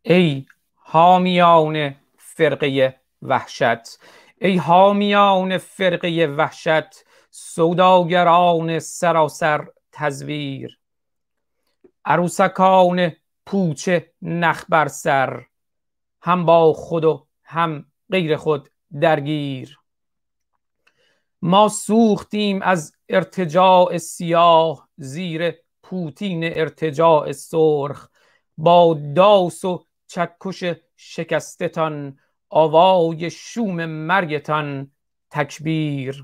ای حامیان فرقه وحشت، ای حامیان فرقه وحشت، سوداگران سراسر تزویر، عروسکان پوچه نخ بر سر، هم با خود و هم غیر خود درگیر. ما سوختیم از ارتجاع سیاه زیر پوتین ارتجاع سرخ، با داس و چکش شکستتان، آوای شوم مرگتان تکبیر.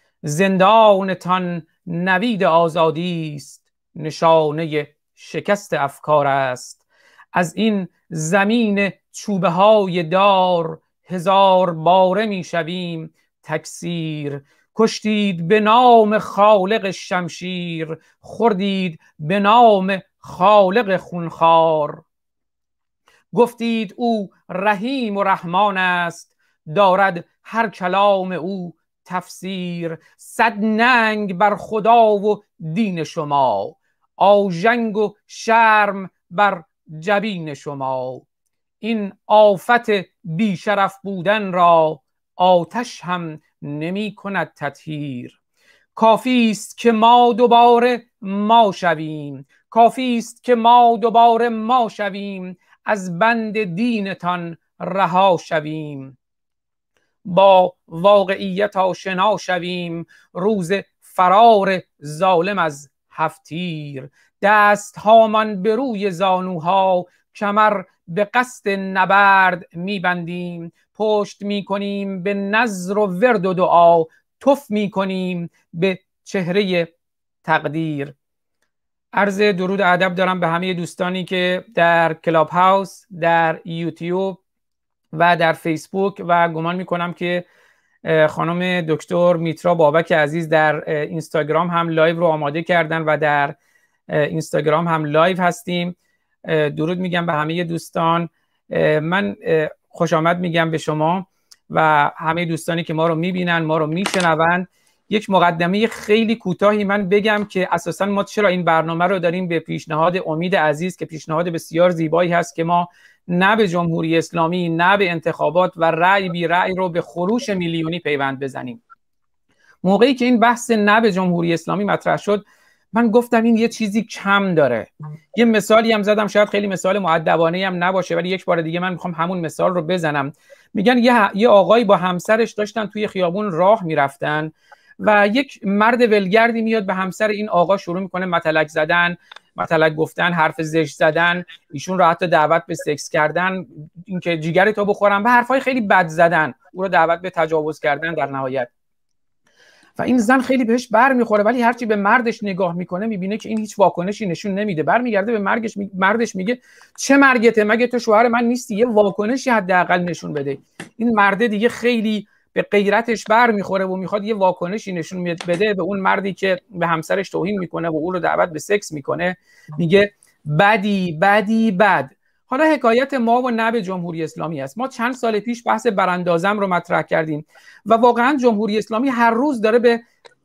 زندانتان نوید آزادی است، نشانه شکست افکار است. از این زمین چوبه های دار، هزار باره می شویم تکثیر. کشتید به نام خالق شمشیر، خوردید به نام خالق خونخوار. گفتید او رحیم و رحمان است، دارد هر کلام او تفسیر. صد ننگ بر خدا و دین شما، آژنگ و شرم بر جبین شما. این آفت بیشرف بودن را، آتش هم نمی کند تطهیر. کافی است که ما دوباره ما شویم، کافی است که ما دوباره ما شویم، از بند دینتان رها شویم. با واقعیت آشنا شویم، روز فرار ظالم از هفتیر. دست هامان به روی زانوها، کمر به قصد نبرد میبندیم. پشت میکنیم به نذر و ورد و دعا، تف میکنیم به چهره تقدیر. عرض درود و ادب دارم به همه دوستانی که در کلاب هاوس، در یوتیوب و در فیسبوک و گمان میکنم که خانم دکتر میترا بابک عزیز در اینستاگرام هم لایو رو آماده کردن و در اینستاگرام هم لایو هستیم. درود میگم به همه دوستان. من خوش آمد میگم به شما و همه دوستانی که ما رو میبینن، ما رو میشنون. یک مقدمه خیلی کوتاهی من بگم که اساسا ما چرا این برنامه رو داریم به پیشنهاد امید عزیز که پیشنهاد بسیار زیبایی هست که ما نه به جمهوری اسلامی، نه به انتخابات و رأی بی رأی رو به خروش میلیونی پیوند بزنیم. موقعی که این بحث نه به جمهوری اسلامی مطرح شد، من گفتم این یه چیزی کم داره. یه مثالی هم زدم، شاید خیلی مثال مؤدبانه هم نباشه، ولی یک بار دیگه من میخوام همون مثال رو بزنم. میگن یه آقایی با همسرش داشتن توی خیابون راه میرفتن و یک مرد ولگردی میاد به همسر این آقا شروع میکنه متلک زدن، متلک گفتن، حرف زشت زدن، ایشون رو حتی دعوت به سکس کردن، اینکه جیگر تو بخورم، و حرفای خیلی بد زدن، او رو دعوت به تجاوز کردن در نهایت. و این زن خیلی بهش بر میخوره، ولی هرچی به مردش نگاه میکنه میبینه که این هیچ واکنشی نشون نمیده. برمیگرده به مردش میگه چه مرگته؟ مگه تو شوهر من نیستی؟ یه واکنشی حداقل نشون بده. این مرده دیگه خیلی به غیرتش بر میخوره و میخواد یه واکنشی نشون بده به اون مردی که به همسرش توهین میکنه و اون رو دعوت به سکس میکنه. میگه بدی بدی بد. حالا حکایت ما و نه به جمهوری اسلامی است. ما چند سال پیش بحث براندازم رو مطرح کردیم و واقعا جمهوری اسلامی هر روز داره به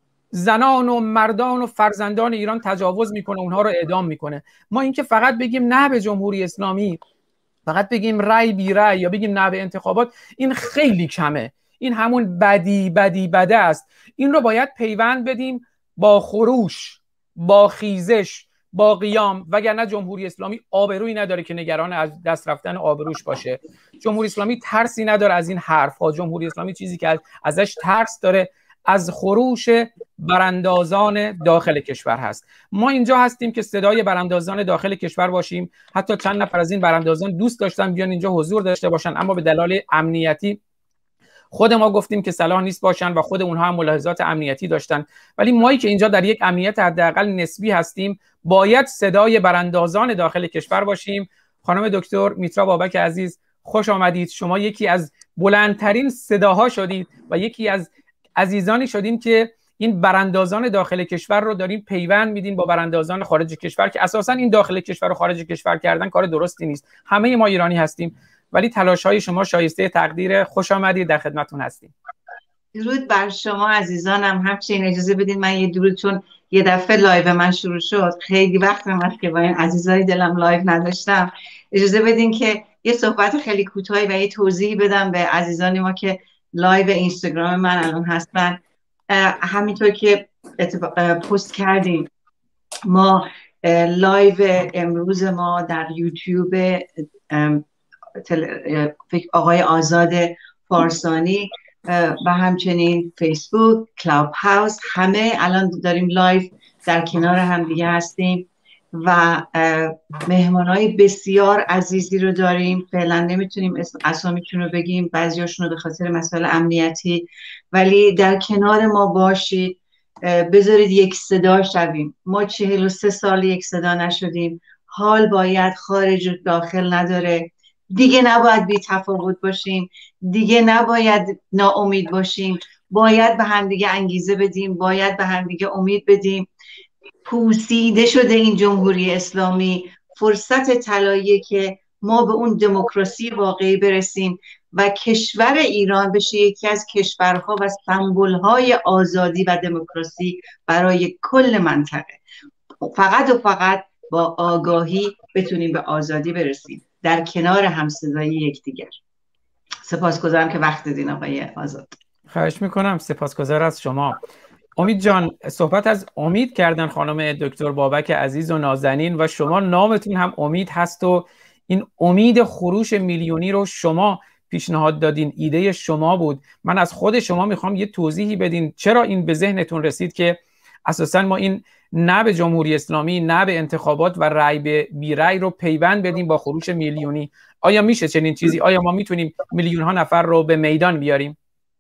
زنان و مردان و فرزندان ایران تجاوز میکنه، اونها رو اعدام میکنه. ما اینکه فقط بگیم نه به جمهوری اسلامی، فقط بگیم رأی بی رأی یا بگیم نه به انتخابات، این خیلی کمه. این همون بدی بدی بده است. این رو باید پیوند بدیم با خروش، با خیزش، با قیام، وگرنه جمهوری اسلامی آبرویی نداره که نگران از دست رفتن آبروش باشه. جمهوری اسلامی ترسی نداره از این حرف‌ها. جمهوری اسلامی چیزی که ازش ترس داره از خروش براندازان داخل کشور هست. ما اینجا هستیم که صدای براندازان داخل کشور باشیم. حتی چند نفر از این براندازان دوست داشتن بیان اینجا حضور داشته باشن، اما به دلایل امنیتی خود ما گفتیم که صلاح نیست باشن و خود اونها هم ملاحظات امنیتی داشتن. ولی مایی که اینجا در یک امنیت حداقل نسبی هستیم، باید صدای براندازان داخل کشور باشیم. خانم دکتر میترا بابک عزیز، خوش آمدید. شما یکی از بلندترین صداها شدید و یکی از عزیزانی شدیم که این براندازان داخل کشور رو داریم پیوند میدین با براندازان خارج کشور، که اساسا این داخل کشور و خارج کشور کردن کار درستی نیست. همه ما ایرانی هستیم، ولی تلاش‌های شما شایسته تقدیر. خوش آمدید، در خدمتتون هستیم. درود بر شما عزیزانم. همچنین اجازه بدید من یه درود، چون یه دفعه لایو من شروع شد، خیلی وقت هست که با این عزیزای دلم لایو نداشتم. اجازه بدین که یه صحبت خیلی کوتاهی و یه توضیحی بدم به عزیزان ما که لایو اینستاگرام من الان هستن. همینطور که پست کردیم، ما لایو امروز ما در یوتیوب آقای آزاد فارسانی و همچنین فیسبوک، کلاب هاوس، همه الان داریم لایو در کنار هم دیگه هستیم و مهمانای بسیار عزیزی رو داریم. فعلا نمیتونیم اسامیشون رو بگیم، بعضیاشون رو به خاطر مسائل امنیتی، ولی در کنار ما باشید، بذارید یک صدا شویم. ما 43 سال یک صدا نشدیم. حال باید خارج و داخل نداره. دیگه نباید بی تفاوت باشیم، دیگه نباید ناامید باشیم، باید به همدیگه انگیزه بدیم، باید به همدیگه امید بدیم. پوسیده شده این جمهوری اسلامی، فرصت طلاییه که ما به اون دموکراسی واقعی برسیم و کشور ایران بشه یکی از کشورها و سمبول‌های آزادی و دموکراسی برای کل منطقه. فقط و فقط با آگاهی بتونیم به آزادی برسیم، در کنار همصدایی یکدیگر. سپاسگزارم که وقت دادین آقای آزاد. خواهش میکنم، سپاسگزار از شما. امید جان، صحبت از امید کردن خانم دکتر بابک عزیز و نازنین و شما نامتون هم امید هست و این امید خروش میلیونی رو شما پیشنهاد دادین، ایده شما بود. من از خود شما میخوام یه توضیحی بدین چرا این به ذهنتون رسید که اساساً ما این نه به جمهوری اسلامی، نه به انتخابات و رأی به بی رأی رو پیوند بدیم با خروش میلیونی. آیا میشه چنین چیزی؟ آیا ما میتونیم میلیون ها نفر رو به میدان بیاریم؟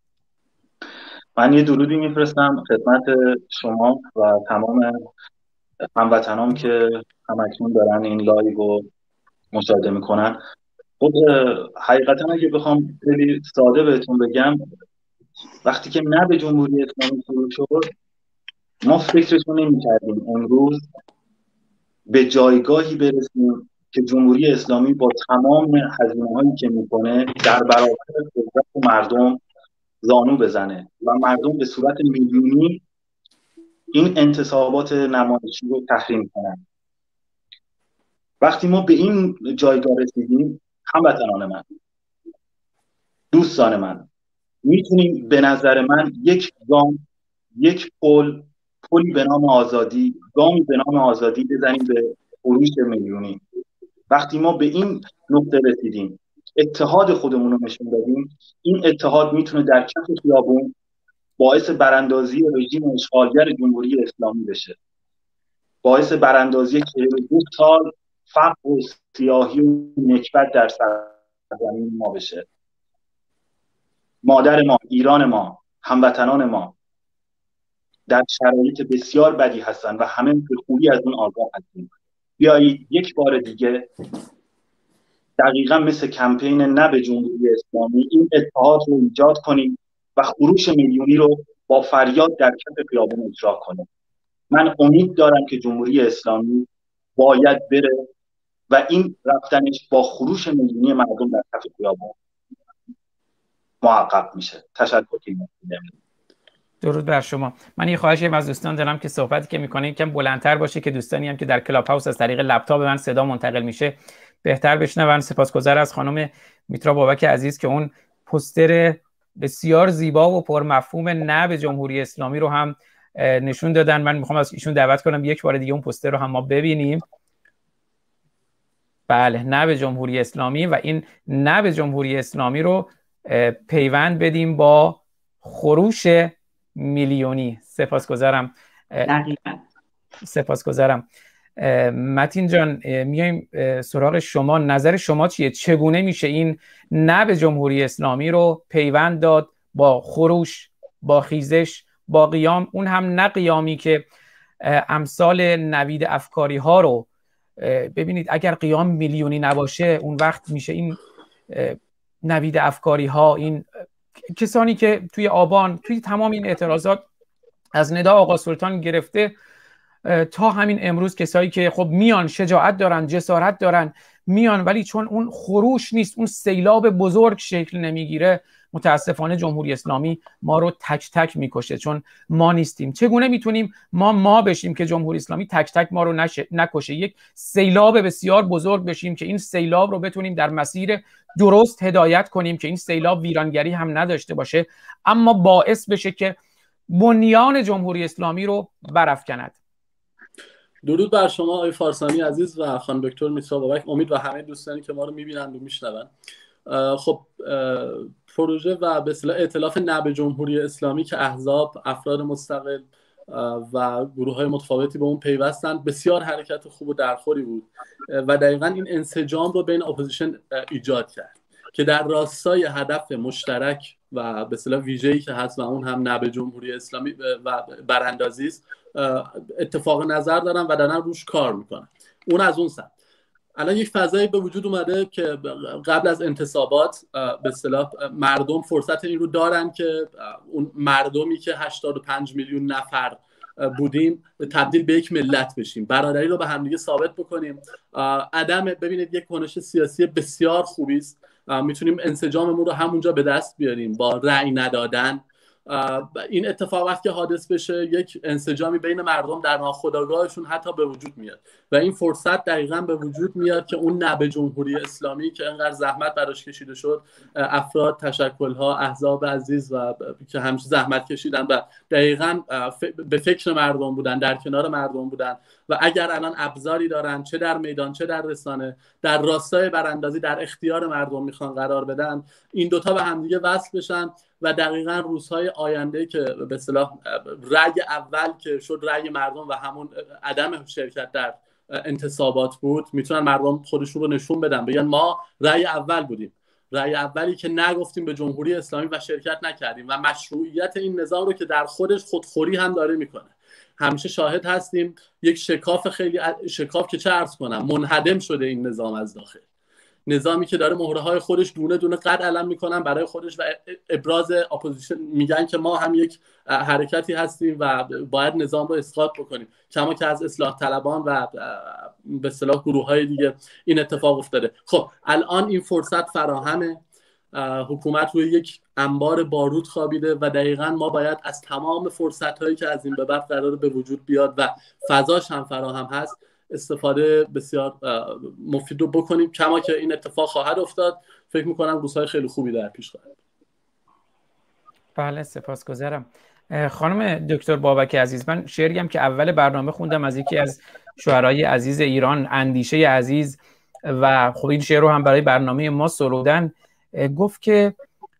من یه درودی میفرستم خدمت شما و تمام هموطنان که همکنون دارن این لایو رو مشاهده میکنن. خب حقیقتا اگه بخوام خیلی ساده بهتون بگم، وقتی که نه به جمهوری اسلامی شروع شد، ما فکرشون نمی‌کردیم امروز به جایگاهی برسیم که جمهوری اسلامی با تمام هزینه‌هایی که میکنه در برابر قدرت مردم زانو بزنه و مردم به صورت میلیونی این انتصابات نمایشی رو تحریم کنن. وقتی ما به این جایگاه رسیدیم، هموطنان من، دوستان من، میتونیم به نظر من یک گام، یک پلی به نام آزادی، گامی به نام آزادی بزنیم به خروش میلیونی. وقتی ما به این نقطه رسیدیم، اتحاد خودمون رو نشون دادیم، این اتحاد میتونه در کف خیابون باعث براندازی رژیم اشغالگر جمهوری اسلامی بشه، باعث براندازی 42 سال فقر و سیاهی و نکبت در سرزمین ما بشه. مادر ما، ایران ما، هموطنان ما در شرایط بسیار بدی هستن و همه به خوبی از اون آگاه هستیم. بیایید یک بار دیگه دقیقا مثل کمپین نه به جمهوری اسلامی این اتحاد رو ایجاد کنیم و خروش میلیونی رو با فریاد در کف خیابان اجرا کنیم. من امید دارم که جمهوری اسلامی باید بره و این رفتنش با خروش میلیونی مردم در کف خیابان محقق میشه. تشکر. درود بر شما. من یه خواهشی از دوستان دارم که صحبتی که میکنه یکم بلندتر باشه که دوستانی هم که در کلاب هاوس از طریق لپتاپ من صدا منتقل میشه بهتر بشنون. سپاسگزار از خانم میترا بابک عزیز که اون پوستر بسیار زیبا و پرمفهوم نه به جمهوری اسلامی رو هم نشون دادن. من میخوام از ایشون دعوت کنم یک بار دیگه اون پوستر رو هم ما ببینیم. بله، نه به جمهوری اسلامی و این نه به جمهوری اسلامی رو پیوند بدیم با خروش میلیونی. سپاسگزارم. سپاسگزارم. متین جان، میایم سراغ شما. نظر شما چیه؟ چگونه میشه این نه به جمهوری اسلامی رو پیوند داد با خروش، با خیزش، با قیام، اون هم نه قیامی که امثال نوید افکاری ها رو ببینید. اگر قیام میلیونی نباشه اون وقت میشه این نوید افکاری ها، این کسانی که توی آبان، توی تمام این اعتراضات از ندا آقا سلطان گرفته تا همین امروز، کسایی که خب میان، شجاعت دارن، جسارت دارن، میان، ولی چون اون خروش نیست، اون سیلاب بزرگ شکل نمیگیره، متاسفانه جمهوری اسلامی ما رو تک تک میکشه چون ما نیستیم. چگونه میتونیم ما بشیم که جمهوری اسلامی تک تک ما رو نکشه؟ یک سیلاب بسیار بزرگ بشیم که این سیلاب رو بتونیم در مسیر درست هدایت کنیم که این سیلاب ویرانگری هم نداشته باشه، اما باعث بشه که بنیان جمهوری اسلامی رو برافکند. درود بر شما آقای فارسانی عزیز و خانم دکتر میترا بابک، امید و همه دوستانی که ما رو میبینند و میشنون. خب پروژه و به اصطلاح ائتلاف نه به جمهوری اسلامی که احزاب، افراد مستقل و گروه‌های متفاوتی به اون پیوستن بسیار حرکت خوب و درخوری بود و دقیقاً این انسجام رو بین اپوزیشن ایجاد کرد که در راستای هدف مشترک و به اصطلاح ویژه‌ای که هست و اون هم نه به جمهوری اسلامی و براندازی است اتفاق نظر دارن و دارن روش کار میکنن. اون از اون سمت الان یک فضایی به وجود اومده که قبل از انتصابات به اصطلاح مردم فرصت این رو دارن که اون مردمی که 85 میلیون نفر بودیم تبدیل به یک ملت بشیم، برادری رو به همدیگه ثابت بکنیم. ببینید یک کنش سیاسی بسیار خوبی است، میتونیم انسجاممون رو همونجا به دست بیاریم با رأی ندادن. این اتفاق وقتی حادث بشه یک انسجامی بین مردم در ناخودآگاهشون حتی به وجود میاد و این فرصت دقیقاً به وجود میاد که اون نه به جمهوری اسلامی که انقدر زحمت براش کشیده شد، افراد، تشکل‌ها، احزاب عزیز و که همیشه زحمت کشیدن و دقیقاً به فکر مردم بودن، در کنار مردم بودن و اگر الان ابزاری دارن چه در میدان چه در رسانه در راستای براندازی در اختیار مردم میخوان قرار بدن، این دوتا به همدیگه وصل بشن و دقیقاً روزهای آینده که به اصطلاح رأی اول که شد رأی مردم و همون عدم شرکت در انتصابات بود، میتونن مردم خودشون رو نشون بدن، بگن ما رأی اول بودیم، رأی اولی که نگفتیم به جمهوری اسلامی و شرکت نکردیم و مشروعیت این نظام رو که در خودش خودخوری هم داره میکنه. همیشه شاهد هستیم یک شکاف که چه عرض کنم منهدم شده این نظام از داخل، نظامی که داره مهره های خودش دونه دونه قد علم میکنن برای خودش و ابراز اپوزیشن، میگن که ما هم یک حرکتی هستیم و باید نظام رو اسقاط بکنیم، کما که از اصلاح طلبان و به اصطلاح گروه های دیگه این اتفاق افتاده. خب الان این فرصت فراهمه، حکومت روی یک انبار بارود خوابیده و دقیقاً ما باید از تمام فرصت هایی که از این به بعد قرار به وجود بیاد و فضاش هم فراهم هست استفاده بسیار مفید رو بکنیم، کما که این اتفاق خواهد افتاد. فکر میکنم روزهای خیلی خوبی در پیش خواهد. بله سپاسگزارم. خانم دکتر بابک عزیز، من شعری هم که اول برنامه خوندم از یکی از شاعرای عزیز ایران، اندیشه عزیز، و خب این شعر رو هم برای برنامه ما سرودن، گفت که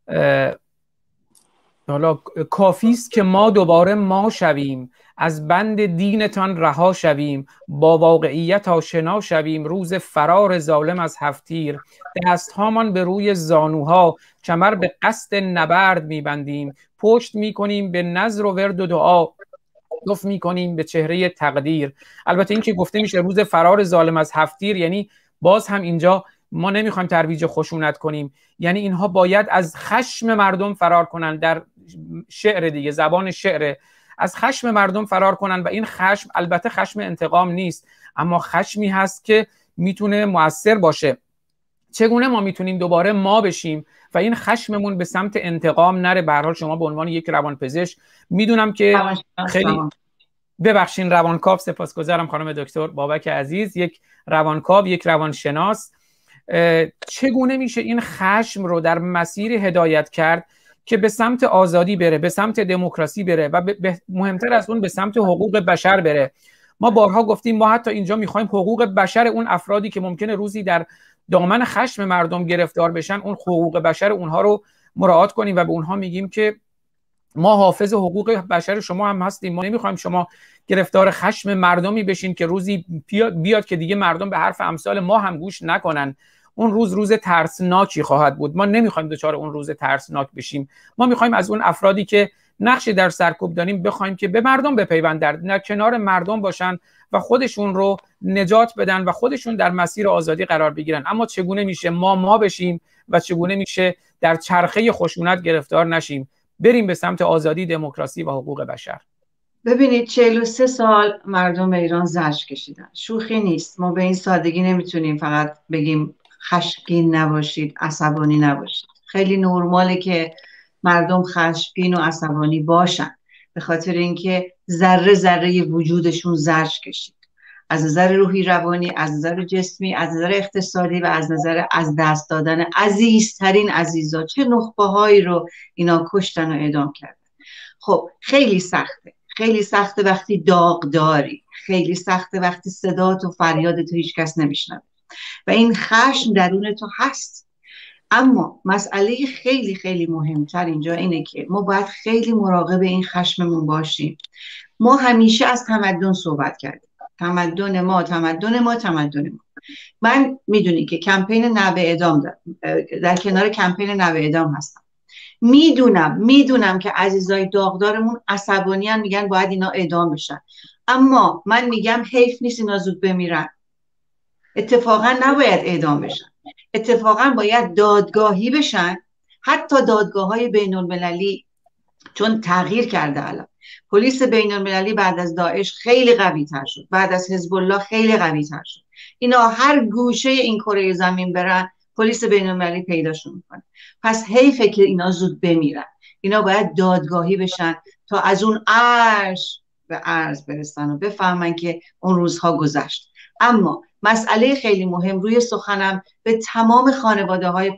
حالا کافیست که ما دوباره ما شویم، از بند دینتان رها شویم، با واقعیت آشنا شویم، روز فرار ظالم از هفتیر، دستهامان به روی زانوها، کمر به قصد نبرد میبندیم، پشت میکنیم به نذر و ورد و دعا، لطف میکنیم به چهره تقدیر. البته این که گفته میشه روز فرار ظالم از هفتیر، یعنی باز هم اینجا ما نمیخوایم ترویج خشونت کنیم، یعنی اینها باید از خشم مردم فرار کنن، در شعر دیگه، زبان شعر، از خشم مردم فرار کنن و این خشم البته خشم انتقام نیست، اما خشمی هست که میتونه مؤثر باشه. چگونه ما میتونیم دوباره ما بشیم و این خشممون به سمت انتقام نره؟ به هر حال شما به عنوان یک روانپزشک میدونم که خیلی ببخشین روانکاو، سپاسگزارم خانم دکتر بابک عزیز، یک روانکاو، یک روانشناس، چگونه میشه این خشم رو در مسیر هدایت کرد که به سمت آزادی بره، به سمت دموکراسی بره و مهمتر از اون به سمت حقوق بشر بره؟ ما بارها گفتیم ما حتی اینجا میخوایم حقوق بشر اون افرادی که ممکنه روزی در دامن خشم مردم گرفتار بشن، اون حقوق بشر اونها رو مراعات کنیم و به اونها میگیم که ما حافظ حقوق بشر شما هم هستیم، ما نمیخوایم شما گرفتار خشم مردمی بشین که روزی بیاد که دیگه مردم به حرف امثال ما هم گوش نکنن. اون روز ترسناکی خواهد بود، ما نمیخوایم دچار اون روز ترسناک بشیم. ما میخوایم از اون افرادی که نقشی در سرکوب داریم بخوایم که به مردم بپیوندن، در کنار مردم باشن و خودشون رو نجات بدن و خودشون در مسیر آزادی قرار بگیرن. اما چگونه میشه ما بشیم و چگونه میشه در چرخه خشونت گرفتار نشیم، بریم به سمت آزادی، دموکراسی و حقوق بشر؟ ببینید 43 سال مردم ایران زجر کشیدن، شوخی نیست. ما به این سادگی نمیتونیم فقط بگیم خشمگین نباشید، عصبانی نباشید. خیلی نرماله که مردم خشمگین و عصبانی باشن، به خاطر اینکه ذره ذره وجودشون زرج کشید، از نظر روحی روانی، از نظر جسمی، از نظر اقتصادی و از نظر از دست دادن عزیزترین عزیزا. چه نخبه هایی رو اینا کشتن و اعدام کردن. خب خیلی سخته، خیلی سخته وقتی داغ داری، خیلی سخته وقتی صدات و فریاد تو هیچ کس نمیشنوه و این خشم درون تو هست. اما مسئله خیلی خیلی مهمتر اینجا اینه که ما باید خیلی مراقب این خشممون باشیم. ما همیشه از تمدن صحبت کردیم، تمدن ما. من میدونی که کمپین نبع اعدام در کنار کمپین نبع اعدام هستم. میدونم که عزیزای داغدارمون عصبانیان، میگن باید اینا اعدام بشن، اما من میگم حیف نیست اینا زود بمیرن. اتفاقا نباید اعدام بشن، اتفاقا باید دادگاهی بشن. حتی دادگاه‌های بین‌المللی، چون تغییر کرده الان، پلیس بین‌المللی بعد از داعش خیلی قوی تر شد، بعد از حزب الله خیلی قوی تر شد. اینا هر گوشه این کره زمین برن پلیس بین‌المللی پیداشون میکنه. پس حیفه که اینا زود بمیرن. اینا باید دادگاهی بشن تا از اون عرش به عرض برسن و بفهمن که اون روزها گذشت. اما مسئله خیلی مهم روی سخنم به تمام خانواده‌های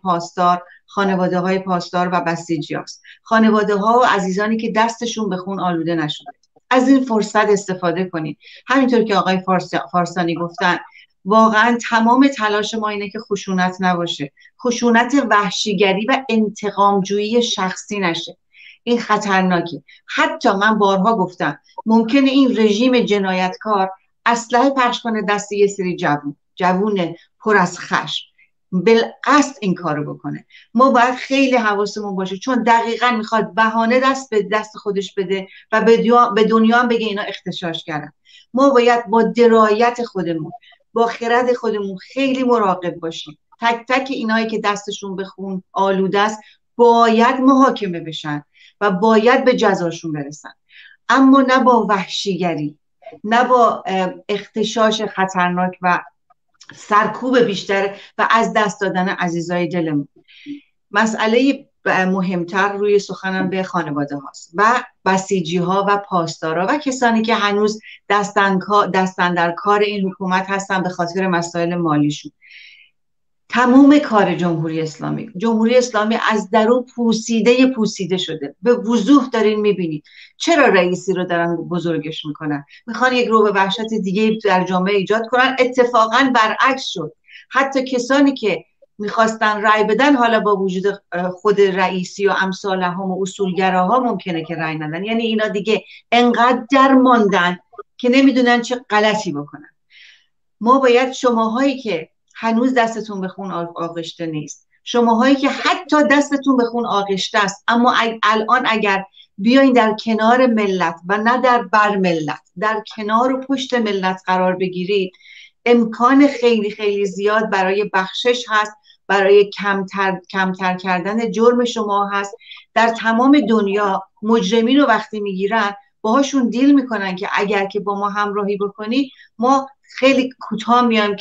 پاسدار و بسیجی هست. خانواده‌ها و عزیزانی که دستشون به خون آلوده نشده. از این فرصت استفاده کنید. همینطور که آقای فارسانی گفتن، واقعا تمام تلاش ما اینه که خشونت نباشه، خشونت وحشیگری و انتقامجویی شخصی نشه. این خطرناکه. حتی من بارها گفتم ممکنه این رژیم جنایتکار اسلحه پخش کنه دست یه سری جوون پر از خشم، بالقصد این کارو بکنه. ما باید خیلی حواسمون باشه، چون دقیقاً میخواد بهانه دست به دست خودش بده و به دنیا هم بگه اینا اغتشاش کردن. ما باید با درایت خودمون، با خرد خودمون خیلی مراقب باشیم. تک تک اینایی که دستشون به خون آلوده است باید محاکمه بشن و باید به جزاشون برسن، اما نه با وحشیگری، نه با اغتشاش خطرناک و سرکوب بیشتر و از دست دادن عزیزای دلمون. مسئله مهمتر روی سخنم به خانواده هاست و بسیجی ها و پاسدارا و کسانی که هنوز دستن در کار این حکومت هستن به خاطر مسائل مالیشون. تموم کار جمهوری اسلامی از درون پوسیده شده. به وضوح دارین میبینید. چرا رئیسی رو دارن بزرگش میکنن؟ میخوان یک رو به وحشت دیگه در جامعه ایجاد کنن. اتفاقا برعکس شد. حتی کسانی که میخواستن رأی بدن حالا با وجود خود رئیسی و امثالهم و اصولگراها ممکنه که رأی ندن. یعنی اینا دیگه انقدر در ماندن که نمیدونن چه غلطی بکنن. ما باید شماهایی که هنوز دستتون به خون آغشته نیست، شماهایی که حتی دستتون به خون آغشته است اما الان اگر بیاین در کنار ملت و نه در بر ملت، در کنار و پشت ملت قرار بگیرید، امکان خیلی خیلی زیاد برای بخشش هست، برای کمتر کردن جرم شما هست. در تمام دنیا مجرمین رو وقتی میگیرن باهاشون دیل میکنن که اگر که با ما همراهی بکنی ما خیلی کوتاه میایم،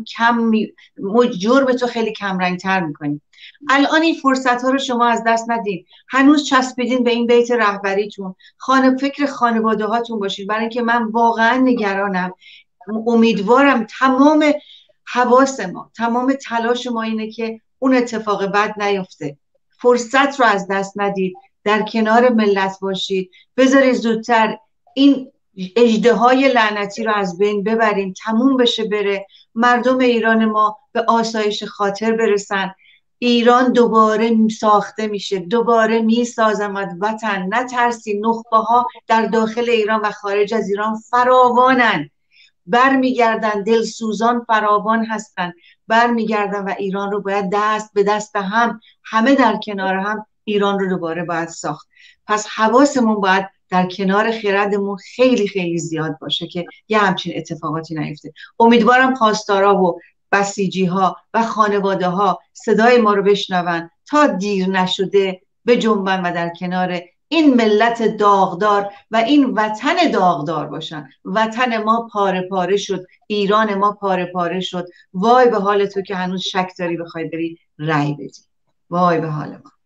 جرم تو خیلی کم رنگ تر میکنیم. الان این فرصت ها رو شما از دست ندید. هنوز چسبیدین به این بیت رهبریتون. فکر خانواده هاتون باشید، برای اینکه من واقعا نگرانم. امیدوارم تمام حواس ما، تمام تلاش ما اینه که اون اتفاق بد نیفته. فرصت رو از دست ندید، در کنار ملت باشید، بذارید زودتر این اژدهای لعنتی رو از بین ببریم، تموم بشه بره، مردم ایران ما به آسایش خاطر برسن. ایران دوباره ساخته میشه، دوباره میسازمد وطن. نترسی، نخبه ها در داخل ایران و خارج از ایران فراوانن، برمیگردن، دلسوزان فراوان هستن، برمیگردن و ایران رو باید دست به دست هم، همه در کنار هم ایران رو دوباره باید ساخت. پس حواسمون باید در کنار خردمون خیلی خیلی زیاد باشه که یه همچین اتفاقاتی نیفته. امیدوارم پاسدارا و بسیجی ها و خانواده ها صدای ما رو بشنون تا دیر نشده بجنبن و در کنار این ملت داغدار و این وطن داغدار باشن. وطن ما پاره پاره شد، ایران ما پاره پاره شد. وای به حال تو که هنوز شک داری بخوای بری رأی بدی. وای به حال ما.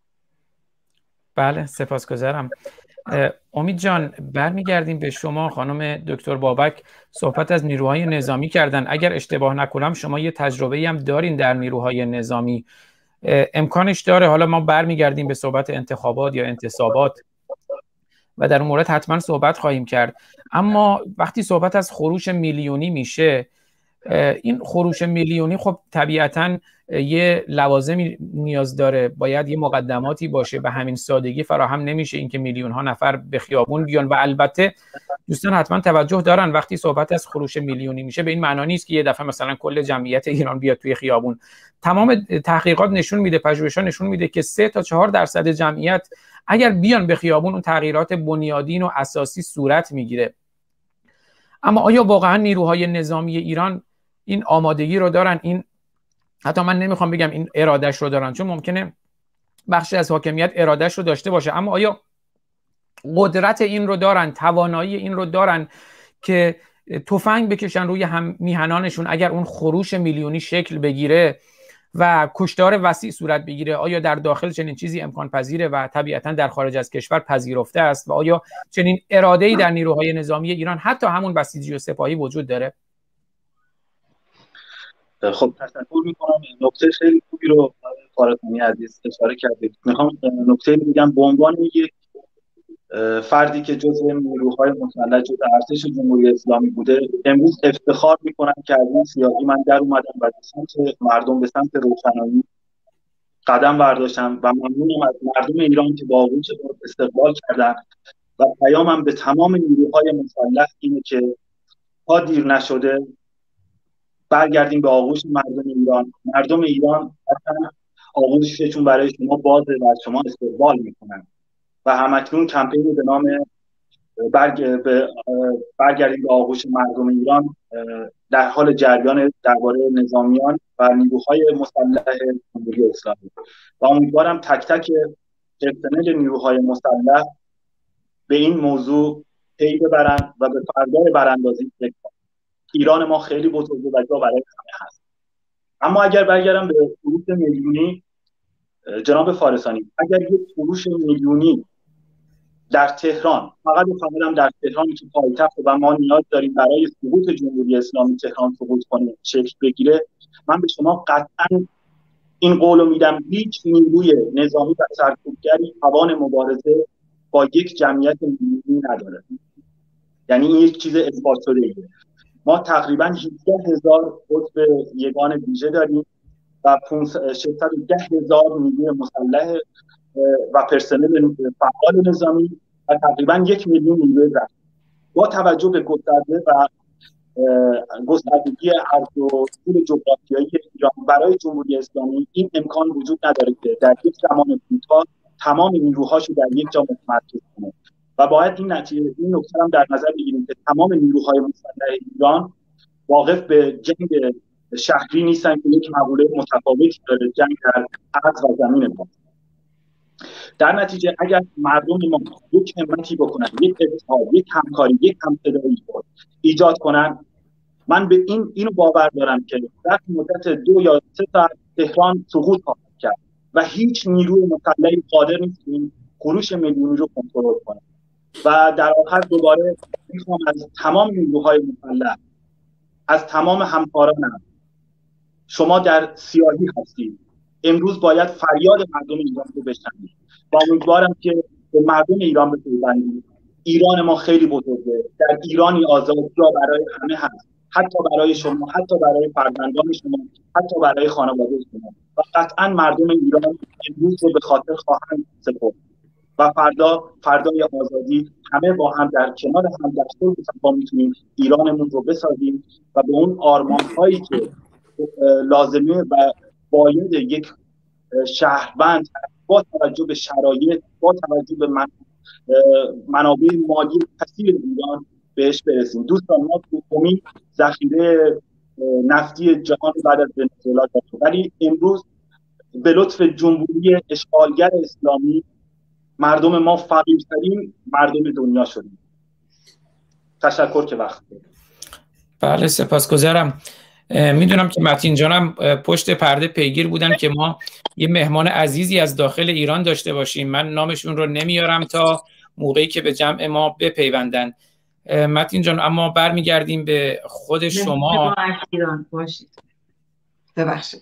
بله سپاسگزارم. امید جان برمیگردیم به شما. خانم دکتر بابک صحبت از نیروهای نظامی کردن. اگر اشتباه نکنم شما یه تجربه‌ای هم دارین در نیروهای نظامی. امکانش داره حالا ما برمیگردیم به صحبت انتخابات یا انتصابات و در اون مورد حتما صحبت خواهیم کرد، اما وقتی صحبت از خروش میلیونی میشه، این خروش میلیونی خب طبیعتاً یه لوازمی نیاز داره، باید یه مقدماتی باشه، به همین سادگی فراهم نمیشه اینکه میلیون ها نفر به خیابون بیان. و البته دوستان حتما توجه دارن وقتی صحبت از خروش میلیونی میشه به این معنا نیست که یه دفعه مثلا کل جمعیت ایران بیاد توی خیابون. تمام تحقیقات نشون میده، پژوهش‌ها نشون میده که 3 تا 4% جمعیت اگر بیان به خیابون اون تغییرات بنیادین و اساسی صورت میگیره. اما آیا واقعا نیروهای نظامی ایران این آمادگی رو دارن؟ این حتی من نمیخوام بگم این ارادهش رو دارن، چون ممکنه بخشی از حاکمیت ارادهش رو داشته باشه، اما آیا قدرت این رو دارن، توانایی این رو دارن که تفنگ بکشن روی هم میهنانشون اگر اون خروش میلیونی شکل بگیره و کشتار وسیع صورت بگیره؟ آیا در داخل چنین چیزی امکان پذیره و طبیعتاً در خارج از کشور پذیرفته است؟ و آیا چنین اراده‌ای در نیروهای نظامی ایران حتی همون بسیجی و سپاهی وجود داره؟ خب تشکر میکنم. نکته خیلی خوبی رو فارسانی عزیز اشاره کردید. میخوام نکته بگم به عنوان یک فردی که جزء نیروهای مسلح جزء ارتش جمهوری اسلامی بوده، امروز افتخار میکنم که از این سیاسی من در اومدم و به سمت مردم، به سمت روشنایی قدم برداشتم و ممنونم از مردم ایران که با آغوش استقبال کردن و پیامم به تمام نیروهای مسلح اینه که تا دیر نشده برگردیم به آغوش مردم ایران. مردم ایران اصلا آغوششون برای شما بازه و شما استقبال میکنن و همکنون کمپینی به نام برگردیم به آغوش مردم ایران در حال جریان درباره نظامیان و نیروهای مسلح جمهوری اسلامی و امیدوارم تک تک پرسنل نیروهای مسلح به این موضوع پی ببرن و به فردای براندازی فکر کنن. ایران ما خیلی بزرگه و جا برای همه هست. اما اگر برگردم به خروش میلیونی، جناب فارسانی، اگر یک خروش میلیونی در تهران، فقط در تهران که پایتخت و ما نیاز داریم برای سقوط جمهوری اسلامی تهران سقوط کنه شکل بگیره، من به شما قطعا این قولو میدم هیچ نیروی نظامی و سرکوبگری توان مبارزه با یک جمعیت میلیونی نداره. یعنی این یک چیز اثبات شده ایه. ما تقریبا 18,000 عضو یگان ویژه داریم و 610,000 نیروی مسلح و پرسنل فعال نظامی و تقریبا 1 میلیون نیروی رزمی. با توجه به گستردگی عرض و طول جغرافیایی ایران برای جمهوری اسلامی این امکان وجود نداره که در یک زمان کوتاه تمام نیروهاشو در یک جا متمرکز کنه و باید این نکته هم در نظر بگیریم که تمام نیروهای مسلح ایران واقف به جنگ شهری نیستن که یک مقوله متفاوتی داره، جنگ در عرض و زمین ما. در نتیجه اگر مردم ما یک همتی بکنن، یک اتحاد، یک همکاری، یک همصدایی ایجاد کنن، من به اینو باور دارم که در مدت 2 یا 3 ساعت تهران سقوط خواهد کرد و هیچ نیروی مسلحی قادر نیست این خروش میلیونی رو کنترل کنه. و در آخر دوباره میخوام از تمام نیروهای مسلح، از تمام همکارانم، شما در سیاهی هستید، امروز باید فریاد مردم ایران رو بشنوید و امیدوارم که به مردم ایران بپیوندید. ایران ما خیلی بزرگه، در ایرانی آزاد جا برای همه هست، حتی برای شما، حتی برای فرزندان شما، حتی برای خانواده شما و قطعا مردم ایران امروز رو به خاطر خواهند سپرد و فردای آزادی همه با هم در کنار هم در صلح و صفا میتونیم ایرانمون رو بسازیم و به اون آرمان‌هایی که لازمه و باید یک شهروند با توجه به شرایط، با توجه به منابع مالی کثیر ایران بهش برسیم. دوستان ما دومین ذخیره نفتی جهان بعد از ونزوئلا داریم، ولی امروز به لطف جمهوری اشغالگر اسلامی مردم ما فقیرترین مردم دنیا شدیم. تشکر که وقت دادید. بله سپاسگزارم. میدونم که متین جانم پشت پرده پیگیر بودن که ما یه مهمان عزیزی از داخل ایران داشته باشیم. من نامشون رو نمیارم تا موقعی که به جمع ما بپیوندن. متین جان، اما برمیگردیم به خود شما. ایران باشید. ببخشید.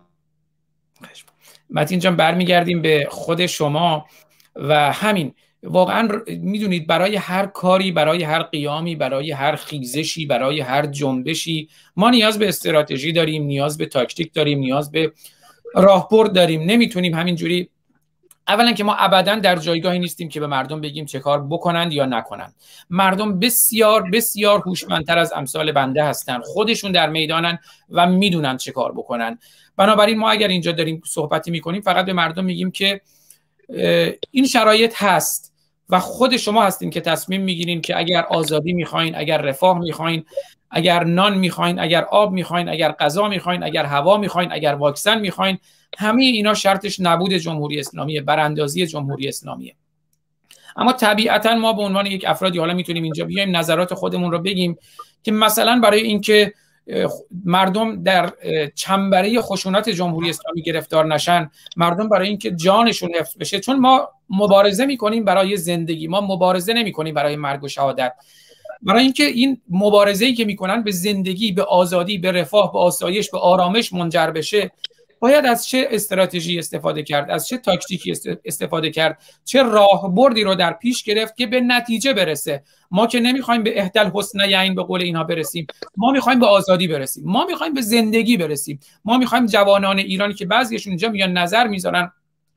متین جان، برمیگردیم به خود شما و همین واقعا میدونید برای هر کاری، برای هر قیامی، برای هر خیزشی، برای هر جنبشی ما نیاز به استراتژی داریم، نیاز به تاکتیک داریم، نیاز به راهبرد داریم. نمیتونیم همینجوری، اولا که ما ابدا در جایگاهی نیستیم که به مردم بگیم چه کار بکنند یا نکنند. مردم بسیار بسیار هوشمندتر از امثال بنده هستند، خودشون در میدانن و میدونن چه کار بکنن. بنابراین ما اگر اینجا داریم صحبتی میکنیم فقط به مردم میگیم که این شرایط هست و خود شما هستین که تصمیم میگیرین که اگر آزادی میخواین، اگر رفاه میخواین، اگر نان میخواین، اگر آب میخواین، اگر غذا میخواین، اگر هوا میخواین، اگر واکسن میخواین، همه اینا شرطش نبود جمهوری اسلامیه، براندازی جمهوری اسلامیه. اما طبیعتا ما به عنوان یک افرادی حالا میتونیم اینجا بیایم نظرات خودمون رو بگیم که مثلا برای اینکه مردم در چنبره خشونت جمهوری اسلامی گرفتار نشن، مردم برای اینکه جانشون حفظ بشه، چون ما مبارزه میکنیم برای زندگی، ما مبارزه نمیکنیم برای مرگ و شهادت، برای اینکه این مبارزه‌ای که میکنن به زندگی، به آزادی، به رفاه، به آسایش، به آرامش منجر بشه، باید از چه استراتژی استفاده کرد، از چه تاکتیکی استفاده کرد، چه راهبردی رو در پیش گرفت که به نتیجه برسه. ما که نمیخوایم به احدى الحسنیین به قول اینها برسیم، ما میخوایم به آزادی برسیم، ما میخوایم به زندگی برسیم، ما میخوایم جوانان ایرانی که بعضیشون اینجا میان نظر میذارن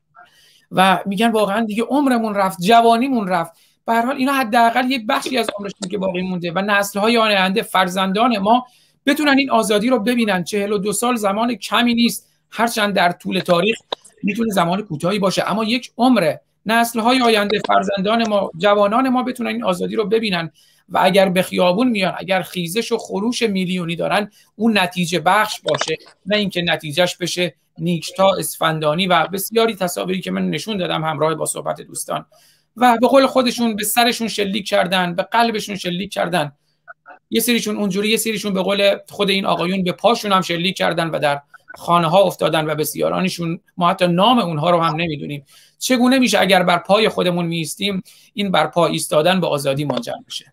و میگن واقعا دیگه عمرمون رفت، جوانیمون رفت، به هر حال اینا حداقل یک بخشی از عمرشون که باقی مونده و نسل‌های آینده، فرزندان ما بتونن این آزادی رو ببینن. 42 سال زمان کمی نیست، هرچند در طول تاریخ میتونه زمان کوتاهی باشه، اما یک عمره. نسل‌های آینده، فرزندان ما، جوانان ما بتونن این آزادی رو ببینن و اگر به خیابون میان، اگر خیزش و خروش میلیونی دارن، اون نتیجه بخش باشه، نه اینکه نتیجهش بشه نیکتا، اسفندانی و بسیاری تصاویری که من نشون دادم همراه با صحبت دوستان. و به قول خودشون به سرشون شلیک کردن، به قلبشون شلیک کردن. یه سریشون اونجوری، یه سریشون به قول خود این آقایون به پاشون هم شلیک کردن و در خانه ها افتادن و بسیارانشون ما حتی نام اونها رو هم نمیدونیم. چگونه میشه اگر بر پای خودمون میایستیم این بر پای ایستادن به آزادی منجر بشه؟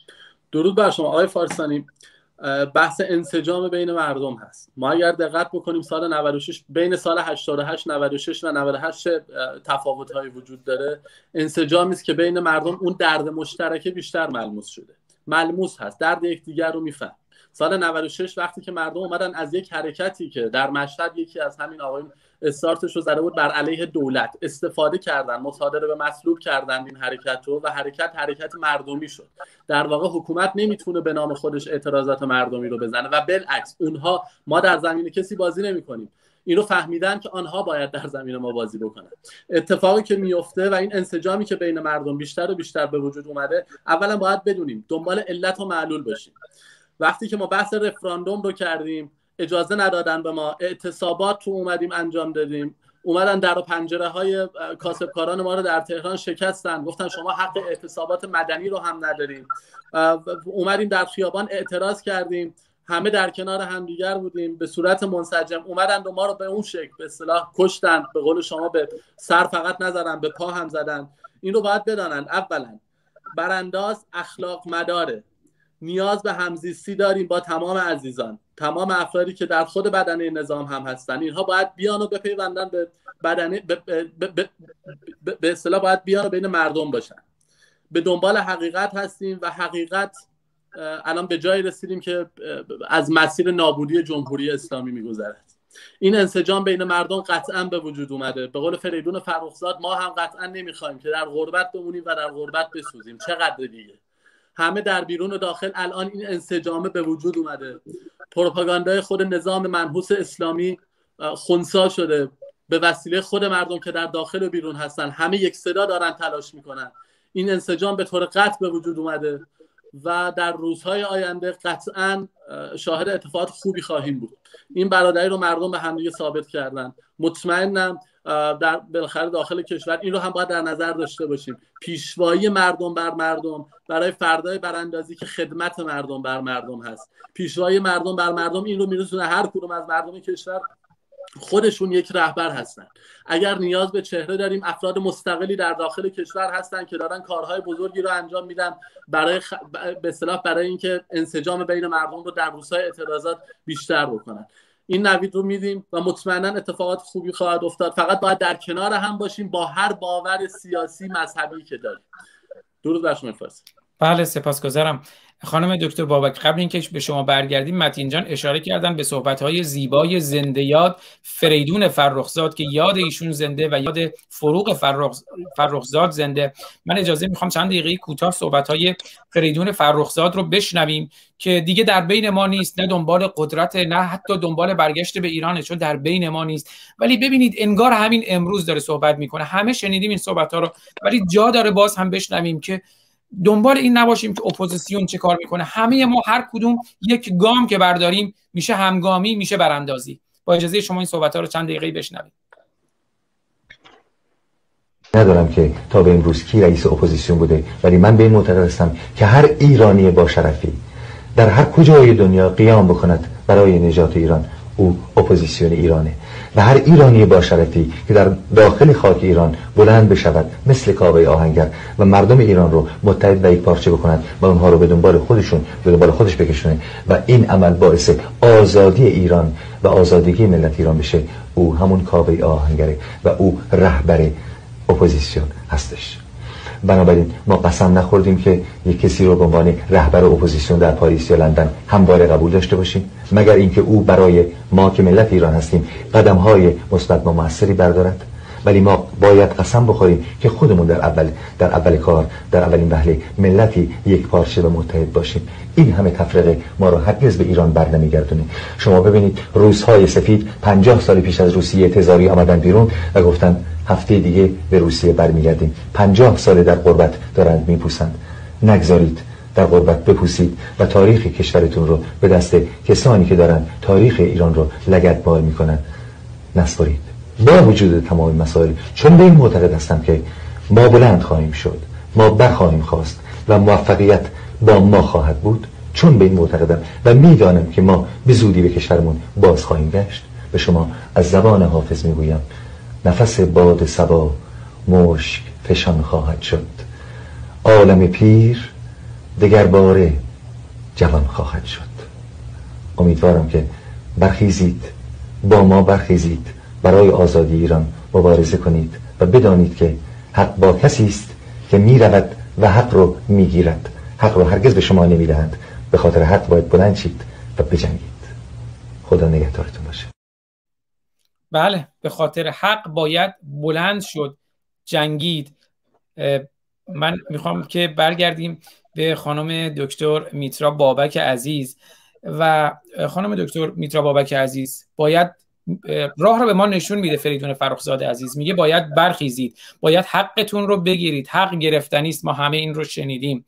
درود بر شما آقای فارسانی. بحث انسجام بین مردم هست. ما اگر دقت بکنیم سال 96 بین سال 88 96 و 98 تفاوت‌های وجود داره. انسجامی است که بین مردم اون درد مشترک بیشتر ملموس شده. ملموس هست، درد یکدیگر رو میفهم. سال 96 وقتی که مردم اومدن از یک حرکتی که در مشهد یکی از همین آقایون استارتش رو زده بود بر علیه دولت استفاده کردن، مصادره به مطلوب کردن این حرکت رو و حرکت مردمی شد. در واقع حکومت نمیتونه به نام خودش اعتراضات مردمی رو بزنه و بالعکس اونها، ما در زمین کسی بازی نمی‌کنیم، اینو فهمیدن که آنها باید در زمین ما بازی بکنن. اتفاقی که میفته و این انسجامی که بین مردم بیشتر و بیشتر به وجود اومده، اولا باید بدونیم دنبال علت و معلول باشیم. وقتی که ما بحث رفراندوم رو کردیم اجازه ندادن به ما، اعتصابات تو اومدیم انجام دادیم، اومدن در و پنجره های کاسبکاران ما رو در تهران شکستن، گفتن شما حق اعتصابات مدنی رو هم نداریم. اومدیم در خیابان اعتراض کردیم، همه در کنار همدیگر بودیم به صورت منسجم، اومدن و ما رو به اون شکل به اصطلاح کشتن. به قول شما به سر فقط نزدن، به پا هم زدن. این رو باید بدانن. اولا برانداز اخلاق مداره، نیاز به همزیستی داریم با تمام عزیزان، تمام افرادی که در خود بدنه نظام هم هستن. اینها باید بیان و بپیوندن به بدنه، به اصطلاح باید بیان و بین مردم باشن. به دنبال حقیقت هستیم و حقیقت الان به جایی رسیدیم که از مسیر نابودی جمهوری اسلامی میگذرد. این انسجام بین مردم قطعا به وجود اومده. به قول فریدون فرخزاد ما هم قطعا نمیخوایم که در غربت بمونیم و در غربت بسوزیم. چقدر دیگه همه در بیرون و داخل الان این انسجام به وجود اومده. پروپاگاندای خود نظام منحوس اسلامی خنثی شده به وسیله خود مردم که در داخل و بیرون هستن، همه یک صدا دارن تلاش میکنن. این انسجام به طور قطع به وجود اومده و در روزهای آینده قطعاً شاهد اتفاقات خوبی خواهیم بود. این برادری رو مردم به همدیگه ثابت کردن. مطمئنم در بالاخره داخل کشور این رو هم باید در نظر داشته باشیم، پیشوایی مردم بر مردم برای فردای براندازی که خدمت مردم بر مردم هست. پیشوایی مردم بر مردم این رو میرسونه هر کدوم از مردم کشور خودشون یک رهبر هستن. اگر نیاز به چهره داریم، افراد مستقلی در داخل کشور هستن که دارن کارهای بزرگی رو انجام میدن برای به اصطلاح برای اینکه انسجام بین مردم رو در روزهای اعتراضات بیشتر بکنن. این نوید رو میدیم و مطمئنا اتفاقات خوبی خواهد افتاد. فقط باید در کنار هم باشیم با هر باور سیاسی مذهبی که داریم. درود بر شما فارس. بله سپاسگزارم. خانم دکتر بابک، قبل اینکه به شما برگردیم متین جان اشاره کردن به صحبت‌های زیبای زنده یاد فریدون فرخزاد که یاد ایشون زنده و یاد فروغ فرخزاد زنده. من اجازه میخوام چند دقیقه کوتاه صحبت‌های فریدون فرخزاد رو بشنویم که دیگه در بین ما نیست، نه دنبال قدرت نه حتی دنبال برگشت به ایران، چون در بین ما نیست. ولی ببینید انگار همین امروز داره صحبت میکنه. همه شنیدیم این صحبت‌ها رو، ولی جا داره باز هم بشنویم که دنبال این نباشیم که اپوزیسیون چه کار میکنه. همه ما هر کدوم یک گام که برداریم میشه همگامی، میشه براندازی. با اجازه شما این صحبت‌ها رو چند دقیقه بشنوید. ندارم که تا به امروز کی رئیس اپوزیسیون بوده، ولی من به این معتقد هستم که هر ایرانی با شرفی در هر کجای دنیا قیام بکند برای نجات ایران، او اپوزیسیون ایرانه. و هر ایرانی با شرفی که در داخل خاک ایران بلند بشود مثل کاوه آهنگر و مردم ایران رو متحد و یک پارچه بکند و اونها رو به دنبال خودش بکشونه و این عمل باعث آزادی ایران و آزادگی ملت ایران بشه، او همون کاوه آهنگره و او رهبر اپوزیسیون هستش. بنابراین ما قسم نخوردیم که یک کسی رو به عنوان رهبر اپوزیسیون در پاریس یا لندن همواره قبول داشته باشیم، مگر اینکه او برای ما که ملت ایران هستیم قدم‌های مثبت و موثری بردارد. ولی ما باید قسم بخوریم که خودمون در اول کار، در اولین وهله ملتی یک پارچه و متحد باشیم. این همه تفرقه ما رو هرگز به ایران برنمیگردونه. شما ببینید روس‌های سفید 50 سال پیش از روسیه تزاری آمدن بیرون و گفتن هفته دیگه به روسیه برمیگردیم. 50 سال در غربت دارند میپوسند. نگذارید در غربت بپوسید و تاریخ کشورتون رو به دست کسانی که دارن تاریخ ایران رو لگدمال میکنن نسپارید. با وجود تمام مسائل، چون به این معتقد هستم که ما بلند خواهیم شد، ما برخواهیم خواست و موفقیت با ما خواهد بود، چون به این معتقدم و میدانم که ما به زودی به کشورمون باز خواهیم گشت، به شما از زبان حافظ میگویم نفس باد صبا مشک فشان خواهد شد، عالم پیر دگر باره جوان خواهد شد. امیدوارم که برخیزید، با ما برخیزید، برای آزادی ایران مبارزه کنید و بدانید که حق با کسی است که میرود و حق رو میگیرد. حق رو هرگز به شما نمیدهند. به خاطر حق باید بلند شید و بجنگید. خدا نگهدارتون باشه. بله، به خاطر حق باید بلند شد، جنگید. من میخوام که برگردیم به خانم دکتر میترا بابک عزیز و خانم دکتر میترا بابک عزیز باید راه رو به ما نشون میده. فریدون فرخزاد عزیز میگه باید برخیزید، باید حقتون رو بگیرید. حق گرفتنی است، ما همه این رو شنیدیم.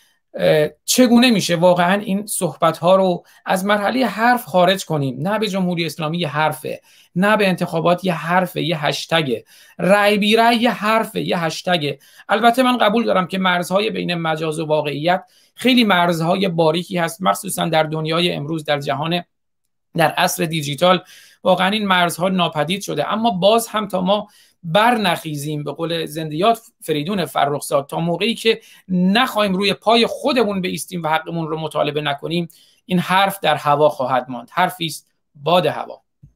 چگونه میشه واقعا این صحبت ها رو از مرحله حرف خارج کنیم؟ نه به جمهوری اسلامی یه حرفه، نه به انتخابات یه حرفه، یه هشتگه، رأی بی رأی یه حرفه، یه هشتگه. البته من قبول دارم که مرزهای بین مجاز و واقعیت خیلی مرزهای باریکی هست، مخصوصا در دنیای امروز، در جهان، در عصر دیجیتال واقعا این مرزها ناپدید شده. اما باز هم تا ما بر نخیزیم، به قول زندیات فریدون فرخزاد، تا موقعی که نخواهیم روی پای خودمون بایستیم و حقمون رو مطالبه نکنیم، این حرف در هوا خواهد ماند. حرفی است باد هوا.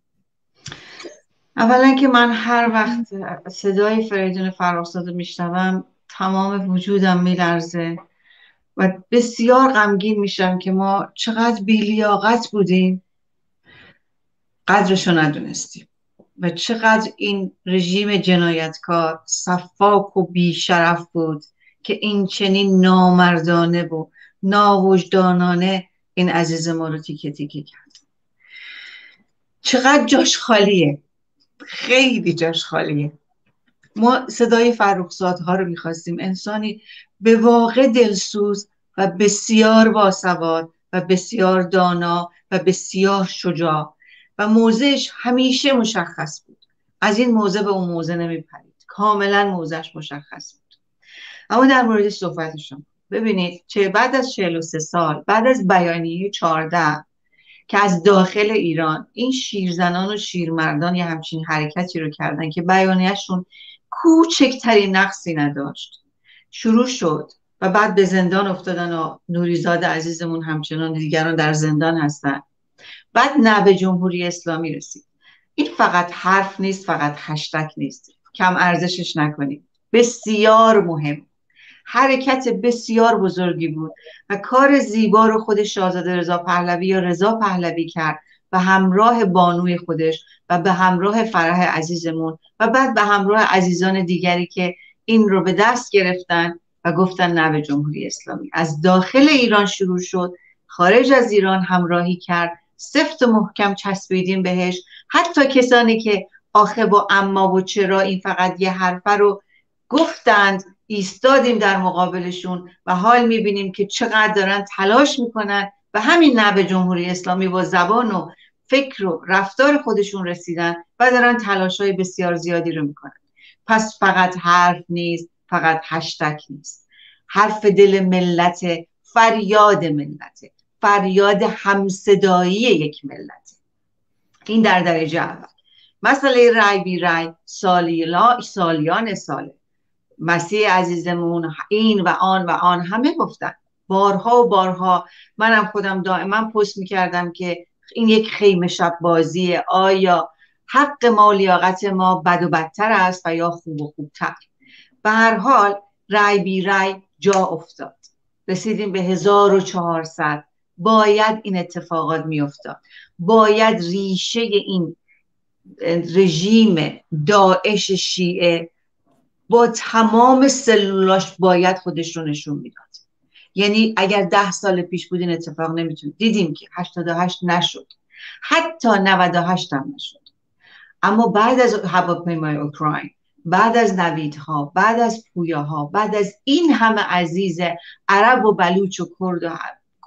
اولا که من هر وقت صدای فریدون فرخزاد رو میشنوم تمام وجودم میلرزه و بسیار غمگین میشم که ما چقدر بی‌لیاقت بودیم، قدرشو ندونستیم و چقدر این رژیم جنایتکار سفاک و بیشرف بود که این چنین نامردانه و ناوجدانانه این عزیز ما رو تیکه تیکه کرد. چقدر جاش خالیه، خیلی جاش خالیه. ما صدای فرخزادها رو میخواستیم، انسانی به واقع دلسوز و بسیار باسواد و بسیار دانا و بسیار شجاع و موضعش همیشه مشخص بود. از این موضع به اون موضع نمیپرید، کاملا موضعش مشخص بود. اما در مورد صحبتشون ببینید، چه بعد از 43 سال بعد از بیانیه 14 که از داخل ایران این شیرزنان و شیرمردان یه همچین حرکتی رو کردن که بیانیه‌شون کوچکترین نقصی نداشت، شروع شد و بعد به زندان افتادن و نوریزاد عزیزمون همچنان دیگران در زندان هستن. بعد نه به جمهوری اسلامی رسید. این فقط حرف نیست، فقط هشتگ نیست، کم ارزشش نکنید، بسیار مهم، حرکت بسیار بزرگی بود و کار زیبا رو خود شاهزاده رضا پهلوی یا رضا پهلوی کرد و همراه بانوی خودش و به همراه فرح عزیزمون و بعد به همراه عزیزان دیگری که این رو به دست گرفتن و گفتن نه به جمهوری اسلامی. از داخل ایران شروع شد، خارج از ایران همراهی کرد، سفت و محکم چسبیدیم بهش. حتی کسانی که آخه با اما و چرا این فقط یه حرفه رو گفتند، ایستادیم در مقابلشون و حال میبینیم که چقدر دارن تلاش میکنن و همین نه به جمهوری اسلامی با زبان و فکر و رفتار خودشون رسیدن و دارن تلاشای بسیار زیادی رو میکنن. پس فقط حرف نیست، فقط هشتگ نیست، حرف دل ملت، فریاد ملت، فریاد همصدایی یک ملت. این در درجه اول. مسئله رای بی رای سالیان ساله، مسیح عزیزمون این و آن همه گفتن بارها و بارها. منم خودم دائما پست میکردم که این یک خیمه شب بازیه، آیا حق ما لیاقت ما بد و بدتر است و یا خوب و خوبتر. به هر حال رای بی رای جا افتاد، رسیدیم به 1400. باید این اتفاقات میافتاد، باید ریشه این رژیم داعش شیعه با تمام سلولاش باید خودش رو نشون میداد. یعنی اگر 10 سال پیش بود این اتفاق نمیتونه، دیدیم که 88 نشد، حتی 98 هم نشد. اما بعد از هواپیمای اوکراین، بعد از نویدها، بعد از پویاها، بعد از این همه عزیز عرب و بلوچ و کرد و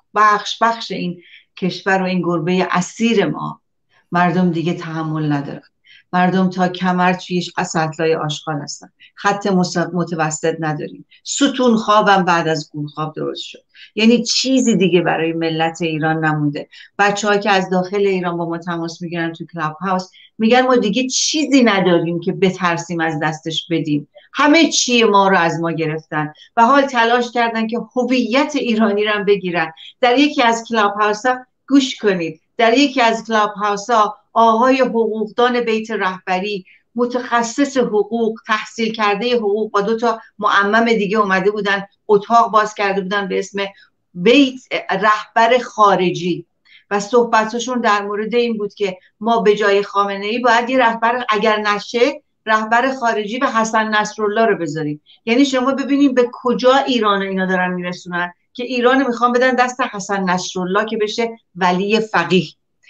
بخش این کشور و این گربه اسیر ما، مردم دیگه تحمل ندارن. مردم تا کمر توی سطلای آشغال هستن، خط متوسط نداریم، ستون خوابم بعد از گول خواب درست شد. یعنی چیزی دیگه برای ملت ایران نمونده. بچه‌ها که از داخل ایران با ما تماس میگیرن تو کلاب هاوس میگن ما دیگه چیزی نداریم که بترسیم از دستش بدیم، همه چی ما رو از ما گرفتن و حال تلاش کردن که هویت ایرانی رو بگیرن. در یکی از کلاب هاوس‌ها گوش کنید، در یکی از کلاب هاوس‌ها آقای حقوقدان بیت رهبری، متخصص حقوق، تحصیل کرده حقوق با 2 معمم دیگه اومده بودن، اتاق باز کرده بودن به اسم بیت رهبر خارجی و صحبتشون در مورد این بود که ما به جای خامنه‌ای باید یه رهبر، اگر نشه رهبر خارجی به حسن نصرالله رو بذاریم. یعنی شما ببینیم به کجا ایران اینا دارن میرسونن که ایران میخوان بدن دست حسن نصرالله که بشه ولی فقیه.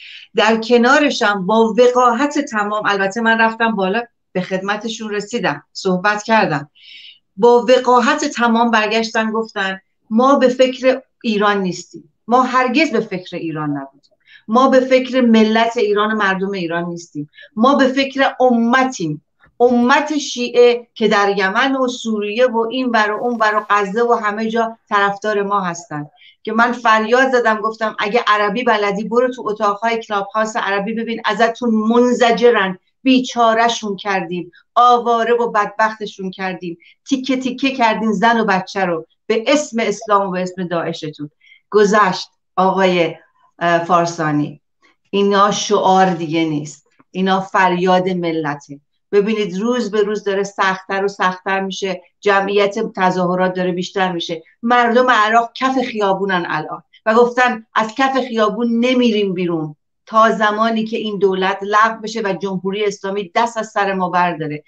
در کنارشم با وقاحت تمام، البته من رفتم بالا به خدمتشون رسیدم، صحبت کردم، با وقاحت تمام برگشتن گفتن ما به فکر ایران نیستیم، ما هرگز به فکر ایران نبودیم، ما به فکر ملت ایران و مردم ایران نیستیم، ما به فکر امتیم، امت شیعه که در یمن و سوریه و این ور و اون ور و غزه و همه جا طرفدار ما هستن. که من فریاد زدم گفتم اگه عربی بلدی برو تو اتاقهای کلاب هاوس عربی ببین، ازتون منزجرن، بیچارهشون کردیم، آواره و بدبختشون کردیم، تیکه تیکه کردین زن و بچه رو به اسم اسلام و به اسم داعشتون. گذشت آقای فارسانی، اینا شعار دیگه نیست، اینا فریاد ملته. ببینید روز به روز داره سخت‌تر و سخت‌تر میشه، جمعیت تظاهرات داره بیشتر میشه، مردم عراق کف خیابونن الان و گفتن از کف خیابون نمیریم بیرون تا زمانی که این دولت لغو بشه و جمهوری اسلامی دست از سر ما برداره.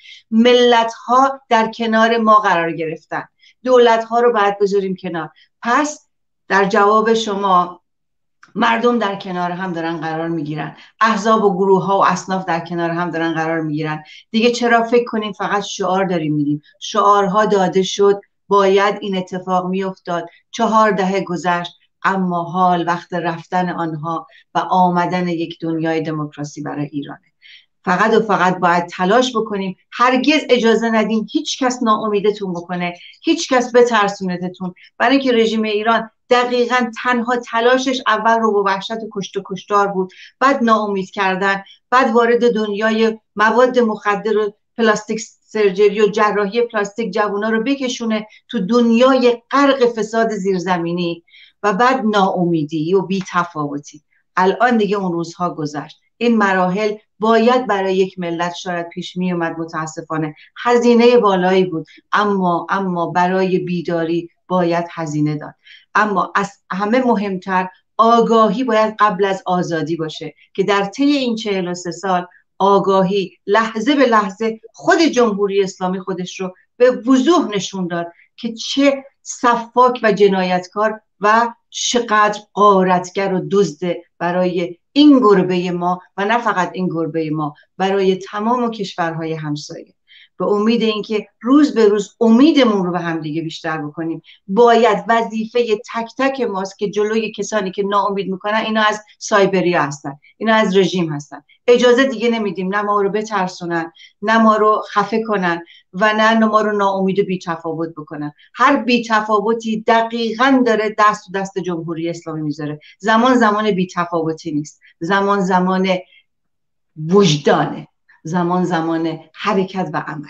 ملت‌ها در کنار ما قرار گرفتن، دولت‌ها رو باید بذاریم کنار. پس در جواب شما، مردم در کنار هم دارن قرار میگیرن، احزاب و گروه ها و اصناف در کنار هم دارن قرار میگیرن. دیگه چرا فکر کنیم فقط شعار داریم میدیم؟ شعارها داده شد، باید این اتفاق میافتاد. 4 دهه گذشت، اما حال وقت رفتن آنها و آمدن یک دنیای دموکراسی برای ایرانه. فقط و فقط باید تلاش بکنیم، هرگز اجازه ندیم هیچ کس ناامیدتون بکنه، هیچ کس بترسونتتون، برای اینکه رژیم ایران دقیقاً تنها تلاشش اول رو با وحشت و کشت و کشتار بود، بعد ناامید کردن، بعد وارد دنیای مواد مخدر و پلاستیک سرجری و جراحی پلاستیک جوونا رو بکشونه تو دنیای غرق فساد زیرزمینی، و بعد ناامیدی و بی‌تفاوتی. الان دیگه اون روزها گذشت. این مراحل باید برای یک ملت شاید پیش می اومد، متاسفانه هزینه بالایی بود، اما برای بیداری باید هزینه داد. اما از همه مهمتر آگاهی باید قبل از آزادی باشه، که در طی این 43 سال آگاهی لحظه به لحظه خود جمهوری اسلامی خودش رو به وضوح نشون داد که چه سفاک و جنایتکار و چقدر غارتگر و دزد برای این گربه ما، و نه فقط این گربه ما، برای تمام کشورهای همسایه. به امید اینکه روز به روز امیدمون رو به هم دیگه بیشتر بکنیم، باید وظیفه تک تک ماست که جلوی کسانی که ناامید میکنن، اینا از سایبریا هستن، اینا از رژیم هستن، اجازه دیگه نمیدیم نه ما رو بترسونن، نه ما رو خفه کنن، و نه ما رو ناامید و بی‌تفاوت بکنن. هر بی‌تفاوتی دقیقاً داره دست تو دست جمهوری اسلامی میذاره. زمان بی‌تفاوتی نیست، زمان وجدانه، زمان حرکت و عمل.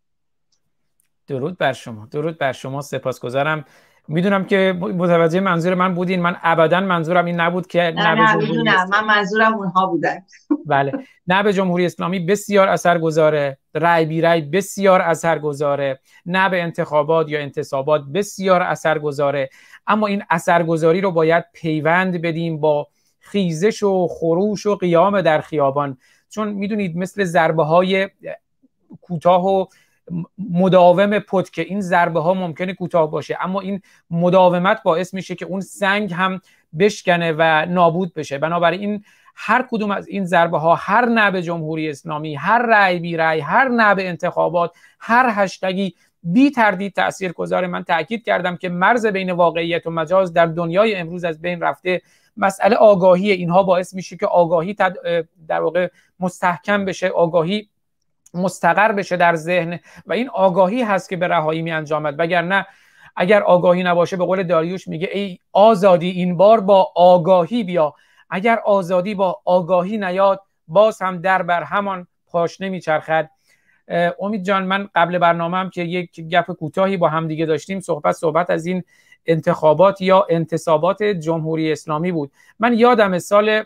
درود بر شما، درود بر شما، سپاسگزارم. میدونم که متوجه منظور من بودین. من ابدا منظورم این نبود که نه میدونم، من منظورم اونها بودن. بله، نه به جمهوری اسلامی بسیار اثرگذاره، رای بی رای بسیار اثرگذاره، نه به انتخابات یا انتصابات بسیار اثرگذاره، اما این اثرگذاری رو باید پیوند بدیم با خیزش و خروش و قیام در خیابان. چون میدونید مثل ضربه های کوتاه و مداوم پد که این ضربه ها ممکنه کوتاه باشه، اما این مداومت باعث میشه که اون سنگ هم بشکنه و نابود بشه. بنابراین هر کدوم از این ضربه ها، هر نه به جمهوری اسلامی، هر رأی بی رأی، هر نه به انتخابات، هر هشتگی بی تردید تاثیرگذاره. من تاکید کردم که مرز بین واقعیت و مجاز در دنیای امروز از بین رفته. مسئله آگاهی، اینها باعث میشه که آگاهی در واقع مستحکم بشه، آگاهی مستقر بشه در ذهن، و این آگاهی هست که به رهایی می انجامد. وگرنه اگر آگاهی نباشه، به قول داریوش میگه ای آزادی این بار با آگاهی بیا. اگر آزادی با آگاهی نیاد، باز هم در بر همان پاشنه میچرخد. امید جان، من قبل برنامه‌ام که یک گپ کوتاهی با هم دیگه داشتیم، صحبت از این انتخابات یا انتصابات جمهوری اسلامی بود. من یادم سال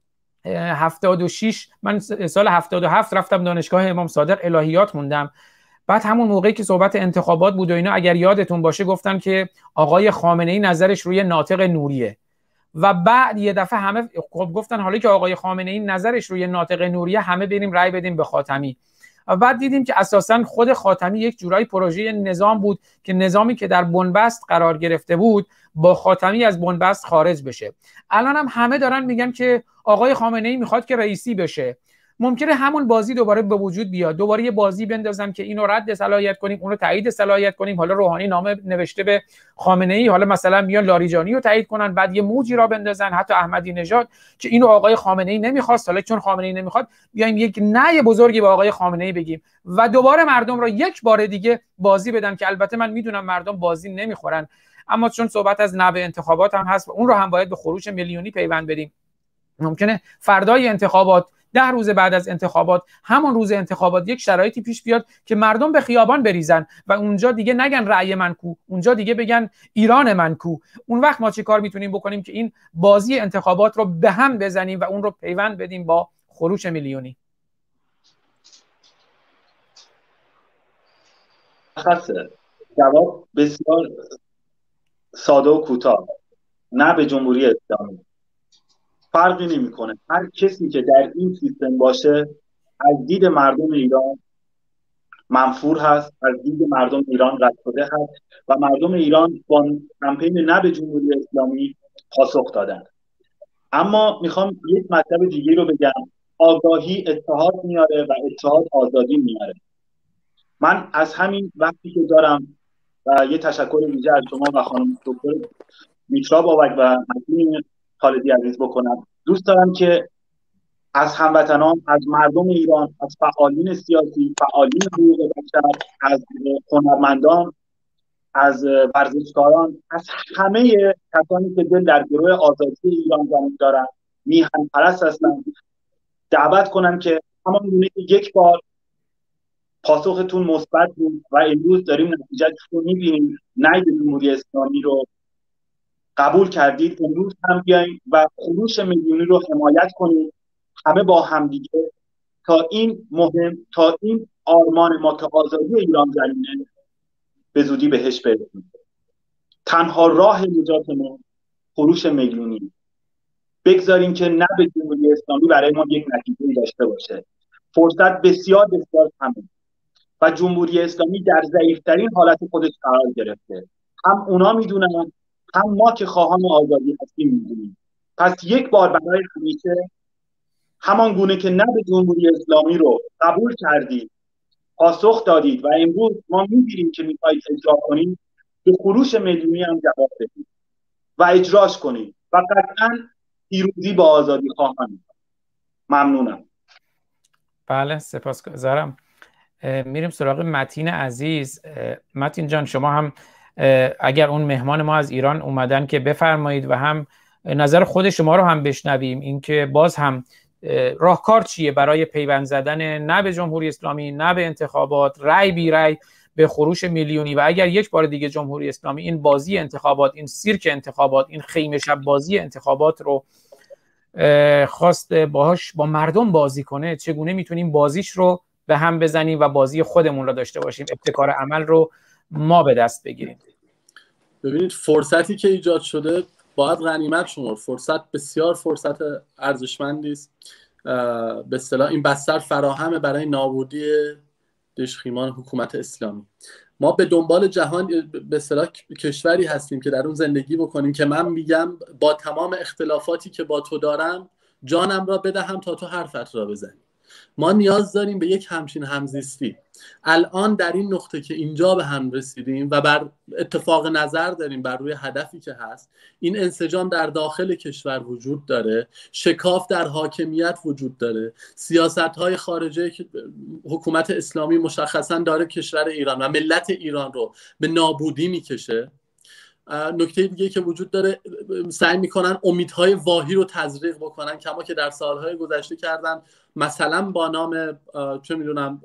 76، من سال 77 رفتم دانشگاه امام صادق الهیات موندم. بعد همون موقعی که صحبت انتخابات بود و اینا، اگر یادتون باشه گفتن که آقای خامنه‌ای نظرش روی ناطق نوریه، و بعد یه دفعه همه گفتن حالا که آقای خامنه‌ای نظرش روی ناطق نوریه، همه بریم رأی بدیم به خاتمی. و بعد دیدیم که اساساً خود خاتمی یک جورایی پروژه نظام بود که نظامی که در بنبست قرار گرفته بود با خاتمی از بنبست خارج بشه. الان هم همه دارن میگن که آقای خامنه‌ای میخواد که رئیسی بشه. ممکنه همون بازی دوباره به وجود بیاد، دوباره یه بازی بندازم که اینو رد صلاحیت کنیم، اونو تایید صلاحیت کنیم. حالا روحانی نامه نوشته به خامنه‌ای، حالا مثلا میان لاریجانی رو تایید کنن، بعد یه موجی را بندازن، حتی احمدی نژاد که اینو آقای خامنه‌ای نمیخواست، حالا چون خامنه‌ای نمیخواد بیایم یک نه بزرگی به آقای خامنه‌ای بگیم و دوباره مردم را یک بار دیگه بازی بدن، که البته من میدونم مردم بازی نمیخورن، اما چون صحبت از نبع انتخابات هم هست و اون رو هم باید به خروش میلیونی پیوند بدیم. ممکنه فردای انتخابات، 10 روز بعد از انتخابات، همون روز انتخابات، یک شرایطی پیش بیاد که مردم به خیابان بریزن و اونجا دیگه نگن رأی من کو، اونجا دیگه بگن ایران من کو. اون وقت ما چی کار میتونیم بکنیم که این بازی انتخابات رو به هم بزنیم و اون رو پیوند بدیم با خروش میلیونی؟ جواب بسیار ساده و کوتاه: نه به جمهوری اسلامی. فرقی نمیکنه. هر کسی که در این سیستم باشه از دید مردم ایران منفور هست، از دید مردم ایران رد شده هست و مردم ایران با کمپین نه به جمهوری اسلامی پاسخ دادن. اما میخوام یک مطلب دیگه رو بگم: آگاهی اتحاد میاره و اتحاد آزادی میاره. من از همین وقتی که دارم و یه تشکر ویژه از شما و خانم دکتر میترا بابک و حکیم خالدی عزیز بکنم. دوست دارم که از هموطنان، از مردم ایران، از فعالین سیاسی، فعالین حقوق بشر، از هنرمندان، از ورزشکاران، از همه کسانی که دل در گروه آزادی ایران زمین دارن، میهن پرست هستن، دعوت کنم که همان گونه که یک بار پاسختون مثبت بود و امروز داریم نتیجهش رو می‌بینیم، نهید جمهوری اسلامی رو قبول کردید، امروز هم بیاییم و خروش میلیونی رو حمایت کنیم، همه با همدیگه، تا این مهم، تا این آرمان ما که آزادی ایران زمینه به زودی بهش برسیم. تنها راه نجات ما خروش میلیونی. بگذاریم که نه به جمهوری اسلامی برای ما یک نتیجه داشته باشه. فرصت بسیار بسیار کمه و جمهوری اسلامی در ضعیفترین حالت خودش قرار گرفته. هم اونا میدونن، هم ما که خواهان آزادی هستیم میدونیم. پس یک بار برای همیشه همان گونه که نه به جمهوری اسلامی رو قبول کردید، پاسخ دادید و امروز ما می‌بینیم که می‌خواید اجرا کنید، به خروش میلیونی هم جواب بدید و اجراش کنید و قطعاً پیروزی با آزادی خواهان. ممنونم. بله سپاسگزارم. میریم سراغ متین عزیز. متین جان شما هم اگر اون مهمان ما از ایران اومدن که بفرمایید و هم نظر خود شما رو هم بشنویم، اینکه باز هم راهکار چیه برای پیوند زدن نه به جمهوری اسلامی، نه به انتخابات، رای بی رای به خروش میلیونی. و اگر یک بار دیگه جمهوری اسلامی این بازی انتخابات، این سیرک انتخابات، این خیمه شب بازی انتخابات رو خواست باهاش با مردم بازی کنه، چگونه میتونیم بازیش رو به هم بزنیم و بازی خودمون رو داشته باشیم، ابتکار عمل رو ما به دست بگیریم؟ ببینید فرصتی که ایجاد شده باید غنیمت شمرد. فرصت بسیار فرصت ارزشمندی است. به اصطلاح این بستر فراهمه برای نابودی دژخیمان حکومت اسلامی. ما به دنبال جهان به اصطلاح کشوری هستیم که در اون زندگی بکنیم که من میگم با تمام اختلافاتی که با تو دارم جانم را بدهم تا تو حرفت را بزنی. ما نیاز داریم به یک همچین همزیستی. الان در این نقطه که اینجا به هم رسیدیم و بر اتفاق نظر داریم بر روی هدفی که هست، این انسجام در داخل کشور وجود داره، شکاف در حاکمیت وجود داره، سیاست‌های خارجه حکومت اسلامی مشخصاً داره کشور ایران و ملت ایران رو به نابودی میکشه. نکته دیگه که وجود داره، سعی میکنن امیدهای واهی رو تزریق بکنن، کما که در سالهای گذشته کردن. مثلا با نام چه میدونم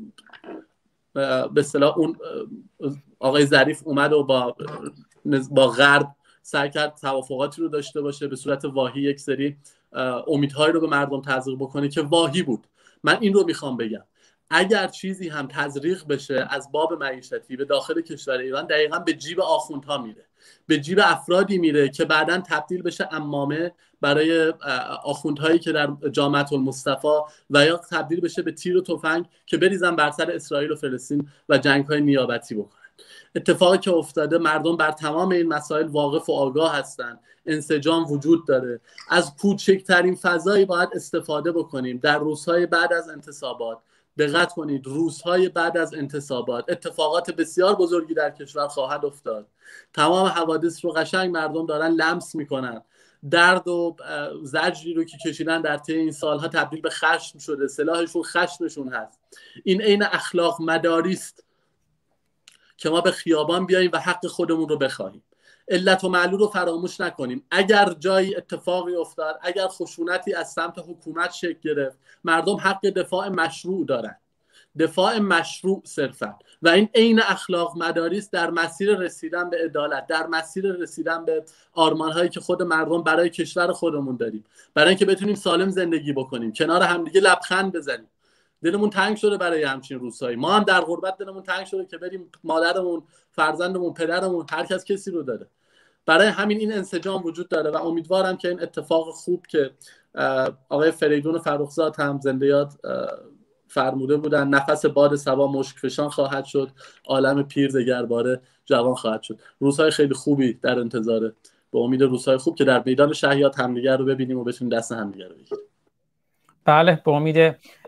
به اصطلاح اون آقای ظریف اومد و با غرب سعی کرد توافقاتی رو داشته باشه، به صورت واهی یک سری امیدهای رو به مردم تزریق بکنه که واهی بود. من این رو میخوام بگم، اگر چیزی هم تزریق بشه از باب معیشتی به داخل کشور ایران، دقیقاً به جیب آخوندها میره، به جیب افرادی میره که بعداً تبدیل بشه عمامه برای آخوندهایی که در جامعه المصطفى و یا تبدیل بشه به تیر و تفنگ که بریزن بر سر اسرائیل و فلسطین و جنگ‌های نیابتی بکنن. اتفاقی که افتاده، مردم بر تمام این مسائل واقف و آگاه هستن، انسجام وجود داره. از کوچکترین فضایی باید استفاده بکنیم. در روزهای بعد از انتصابات دقت کنید، روزهای بعد از انتصابات اتفاقات بسیار بزرگی در کشور خواهد افتاد. تمام حوادث رو قشنگ مردم دارن لمس میکنن. درد و زجری رو که کشیدن در طی این سالها تبدیل به خشم شده، سلاحشون خشمشون هست. این عین اخلاق مداری است که ما به خیابان بیاییم و حق خودمون رو بخواهیم. علت و معلول رو فراموش نکنیم. اگر جایی اتفاقی افتاد، اگر خشونتی از سمت حکومت شکل گرفت، مردم حق دفاع مشروع دارن، دفاع مشروع صرفا. و این عین اخلاق مداری است در مسیر رسیدن به عدالت، در مسیر رسیدن به آرمان‌هایی که خود مردم برای کشور خودمون داریم، برای اینکه بتونیم سالم زندگی بکنیم، کنار همدیگه لبخند بزنیم. دلمون تنگ شده برای همچین روزهایی. ما هم در غربت دلمون تنگ شده که بریم مادرمون، فرزندمون، پدرمون، هر کس کسی رو داره. برای همین این انسجام وجود داره و امیدوارم که این اتفاق خوب که آقای فریدون فرخزاد هم زنده یاد فرموده بودن، نفس باد صبا مشک فشان خواهد شد، عالم پیر دگرباره جوان خواهد شد. روزهای خیلی خوبی در انتظاره، به امید روزهای خوب که در میدان شهیات همدیگر رو ببینیم و بتونیم دست همدیگر رو بگیریم. بله، به امید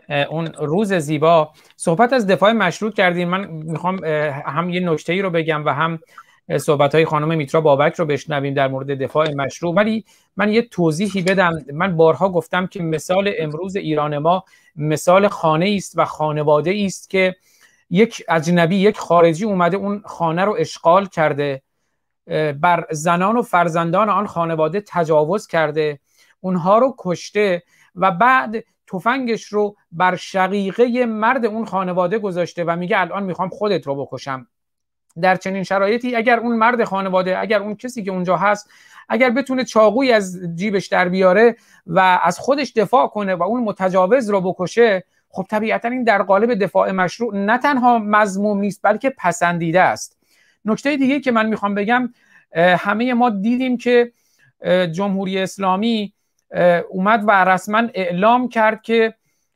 اون روز زیبا صحبت از دفاع مشروط کردیم. من میخوام هم یه نکته‌ای رو بگم و هم صحبت‌های خانم میترا بابک رو بشنویم در مورد دفاع مشروع. ولی من یه توضیحی بدم. من بارها گفتم که مثال امروز ایران ما مثال خانه است و خانواده است که یک اجنبی، یک خارجی اومده اون خانه رو اشغال کرده، بر زنان و فرزندان آن خانواده تجاوز کرده، اونها رو کشته و بعد تفنگش رو بر شقیقه مرد اون خانواده گذاشته و میگه الان میخوام خودت رو بکشم. در چنین شرایطی اگر اون مرد خانواده، اگر اون کسی که اونجا هست، اگر بتونه چاقویی از جیبش در بیاره و از خودش دفاع کنه و اون متجاوز رو بکشه، خب طبیعتا این در قالب دفاع مشروع نه تنها مذموم نیست بلکه پسندیده است. نکته دیگه که من میخوام بگم، همه ما دیدیم که جمهوری اسلامی اومد و رسما اعلام کرد که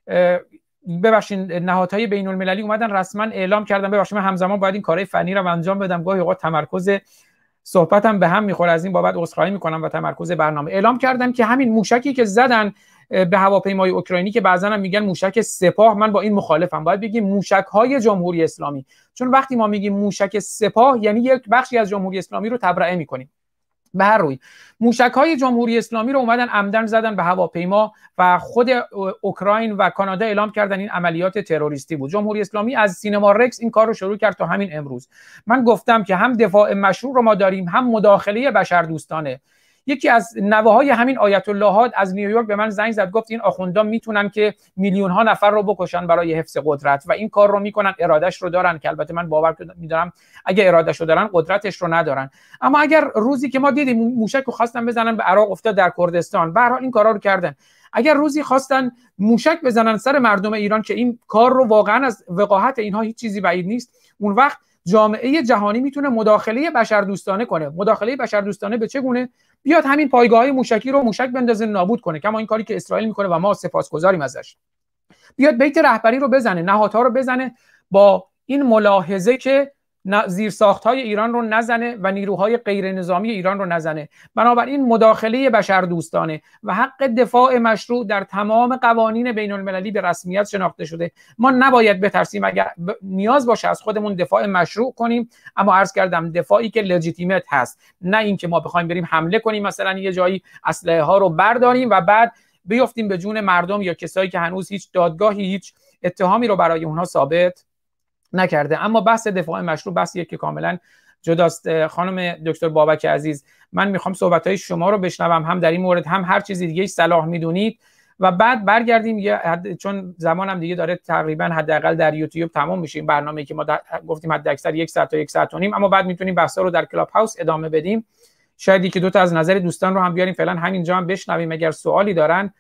ببخشید نهادهای بین المللی اومدن رسما اعلام کردن، ببخشید من همزمان باید این کارهای فنی رو انجام بدم، گاهی اوقات تمرکز صحبتم به هم میخوره، از این بابت عذرخواهی میکنم و تمرکز برنامه. اعلام کردن که همین موشکی که زدن به هواپیمای اوکراینی که بعضا هم میگن موشک سپاه، من با این مخالفم، باید بگیم موشک‌های جمهوری اسلامی، چون وقتی ما میگیم موشک سپاه یعنی یک بخشی از جمهوری اسلامی رو تبرئه میکنیم. به هر روی موشک‌های جمهوری اسلامی رو اومدن عمدن زدن به هواپیما و خود اوکراین و کانادا اعلام کردن این عملیات تروریستی بود. جمهوری اسلامی از سینما رکس این کار رو شروع کرد تا همین امروز. من گفتم که هم دفاع مشروع رو ما داریم، هم مداخله بشردوستانه. یکی از نوه‌های همین آیت الله ها از نیویورک به من زنگ زد، گفت این آخوندا میتونن که میلیون ها نفر رو بکشن برای حفظ قدرت و این کار رو میکنن، ارادش رو دارن، که البته من باور می‌دارم اگه ارادش رو دارن قدرتش رو ندارن. اما اگر روزی که ما دیدیم موشک رو خواستن بزنن به عراق، افتاد در کردستان، به هر حال این کارا رو کردن. اگر روزی خواستن موشک بزنن سر مردم ایران که این کار رو واقعا از وقاحت اینها هیچ چیزی بعید نیست، اون وقت جامعه جهانی میتونه مداخله بشردوستانه کنه. مداخله بشردوستانه به چه گونه؟ بیاد همین پایگاه‌های موشکی رو موشک بندازه نابود کنه، کما این کاری که اسرائیل میکنه و ما سپاسگزاریم ازش. بیاد بیت رهبری رو بزنه، نهادها رو بزنه، با این ملاحظه که زیرساخت‌های ایران رو نزنه و نیروهای غیر نظامی ایران رو نزنه. بنابراین مداخله بشردوستانه و حق دفاع مشروع در تمام قوانین بین المللی به رسمیت شناخته شده. ما نباید بترسیم اگر نیاز باشه از خودمون دفاع مشروع کنیم، اما عرض کردم دفاعی که لجیتیمت هست، نه اینکه ما بخوایم بریم حمله کنیم، مثلا یه جایی اسلحه ها رو برداریم و بعد بیافتیم به جون مردم یا کسایی که هنوز هیچ دادگاهی، هیچ اتهامی رو برای اونها ثابت نکرده. اما بحث دفاع مشروع بحثیه که کاملا جداست. خانم دکتر بابک عزیز، من میخوام صحبت‌های شما رو بشنوم، هم در این مورد هم هر چیزی دیگه صلاح میدونید، و بعد برگردیم چون زمانم دیگه داره تقریبا حداقل در یوتیوب تمام میشه این برنامه‌ای که ما گفتیم حد اکثر 1 ساعت تا 1 ساعت و نیم، اما بعد میتونیم بحثا رو در کلاب هاوس ادامه بدیم. شاید یکی دو تا از نظر دوستان رو هم بیاریم، فعلا همینجا هم بشنویم اگر سوالی دارن.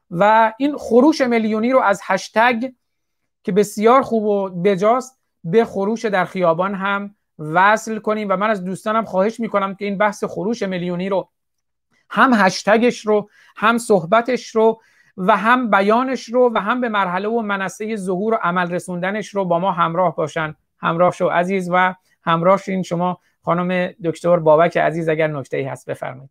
و این خروش میلیونی رو از هشتگ که بسیار خوب و بجاست به خروش در خیابان هم وصل کنیم و من از دوستانم خواهش میکنم که این بحث خروش میلیونی رو هم هشتگش رو، هم صحبتش رو و هم بیانش رو و هم به مرحله و منصه ظهور و عمل رسوندنش رو با ما همراه باشن. همراه شو عزیز و همراه شین شما خانم دکتر بابک عزیز، اگر نکته‌ای هست بفرمایید.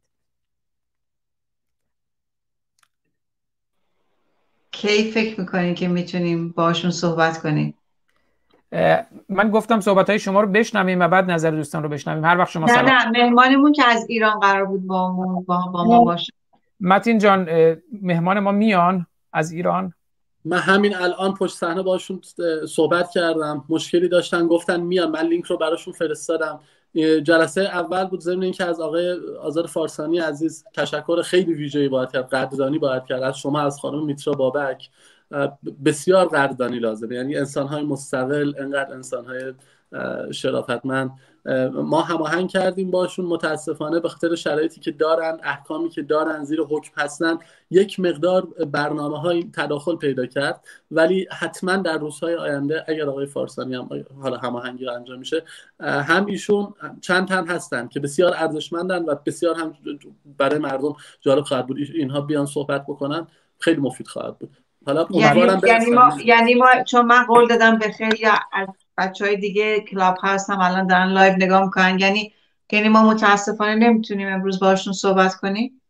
کی فکر میکنین که میتونیم باشون صحبت کنیم؟ من گفتم صحبت‌های شما رو بشنویم و بعد نظر دوستان رو بشنویم. هر وقت شما نه مهمانمون که از ایران قرار بود با ما باشه. متین جان، مهمان ما میان از ایران. من همین الان پشت صحنه باشون صحبت کردم، مشکلی داشتن گفتن میان، من لینک رو براشون فرستادم. جلسه اول بود، ضمن اینکه از آقای آزاد فارسانی عزیز تشکر خیلی ویژه‌ای باید کرد، قدردانی باید کرد. از شما، از خانم میترا بابک بسیار قدردانی لازمه. یعنی انسان‌های مستقل، انقدر انسان‌های شرافتمند، ما هماهنگ کردیم باشون. متاسفانه به خاطر شرایطی که دارن، احکامی که دارن، زیر حکم هستن، یک مقدار برنامه‌های تداخل پیدا کرد. ولی حتما در روزهای آینده اگر آقای فارسانی هم حالا هماهنگی انجام میشه، هم ایشون چند تن هستن که بسیار ارزشمندن و بسیار هم برای مردم جالب خواهد بود اینها بیان صحبت بکنن، خیلی مفید خواهد بود. حالا یعنی ما چون من قول دادم به خیلی از بچهای دیگه کلاب هاوس هم الان دارن لایو نگاه میکنن، یعنی ما متاسفانه نمیتونیم امروز باشون صحبت کنیم.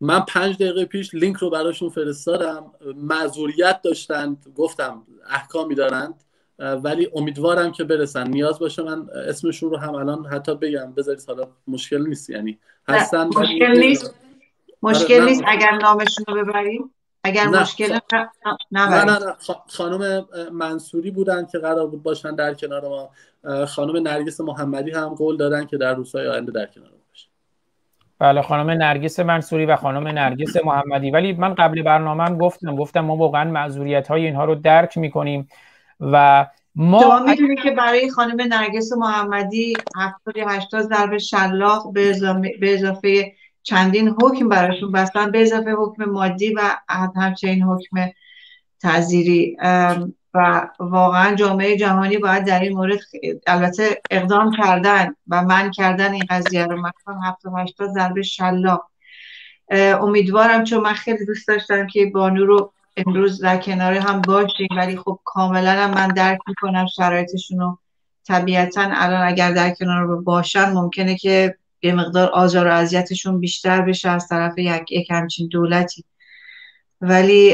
من 5 دقیقه پیش لینک رو براشون فرستادم، معذوریت داشتن، گفتم احکامی دارند ولی امیدوارم که برسن. نیاز باشه من اسمشون رو هم الان حتی بگم، بذارید، حالا مشکل نیست، یعنی هستن. مشکل نیست اگر نامشون رو ببریم. اگر مشکل نه خانم منصوری بودن که قرار بود باشن در کنار ما. خانم نرگس محمدی هم قول دادن که در روزهای آینده در کنار ما باشن. بله، خانم نرگس منصوری و خانم نرگس محمدی. ولی من قبل برنامه هم گفتم ما واقعا معذوریت‌های اینها رو درک می‌کنیم و ما می‌دونیم که برای خانم نرگس محمدی 70-80 ضرب شلاق به اضافه چندین حکم براشون بستن، به اضافه حکم مادی و همچنین حکم تعزیری، و واقعا جامعه جهانی باید در این مورد البته اقدام کردن و منع کردن این قضیه رو. مثلا 70-80 ضرب شلاق. امیدوارم، چون من خیلی دوست داشتم که بانو رو امروز در کنار هم باشیم، ولی خب کاملا هم من درک میکنم شرایطشون رو. طبیعتا الان اگر در کنار رو باشن ممکنه که یه مقدار آزار و اذیتشون بیشتر بشه از طرف یک همچین دولتی، ولی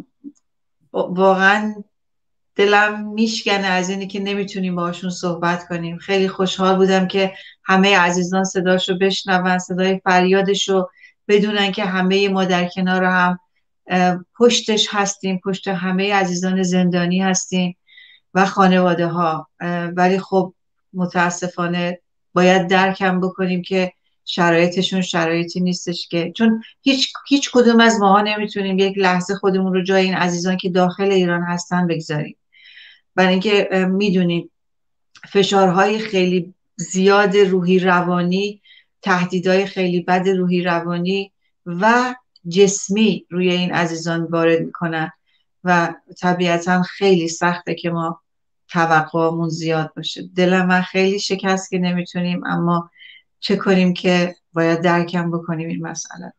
واقعا دلم میشکنه از اینی که نمیتونیم باشون صحبت کنیم. خیلی خوشحال بودم که همه عزیزان صداشو بشنون، صدای فریادشو بدونن که همه ما در کنار هم پشتش هستیم، پشت همه عزیزان زندانی هستیم و خانواده ها. ولی خب متاسفانه باید درکم بکنیم که شرایطشون شرایطی نیستش که، چون هیچ کدوم از ماها نمیتونیم یک لحظه خودمون رو جای این عزیزان که داخل ایران هستن بگذاریم. برای اینکه میدونیم فشارهای خیلی زیاد روحی روانی، تهدیدهای خیلی بد روحی روانی و جسمی روی این عزیزان وارد میکنن و طبیعتا خیلی سخته که ما توقعمون زیاد باشه. دل من خیلی شکست که نمیتونیم، اما چه کنیم که باید درکم بکنیم این مسئله.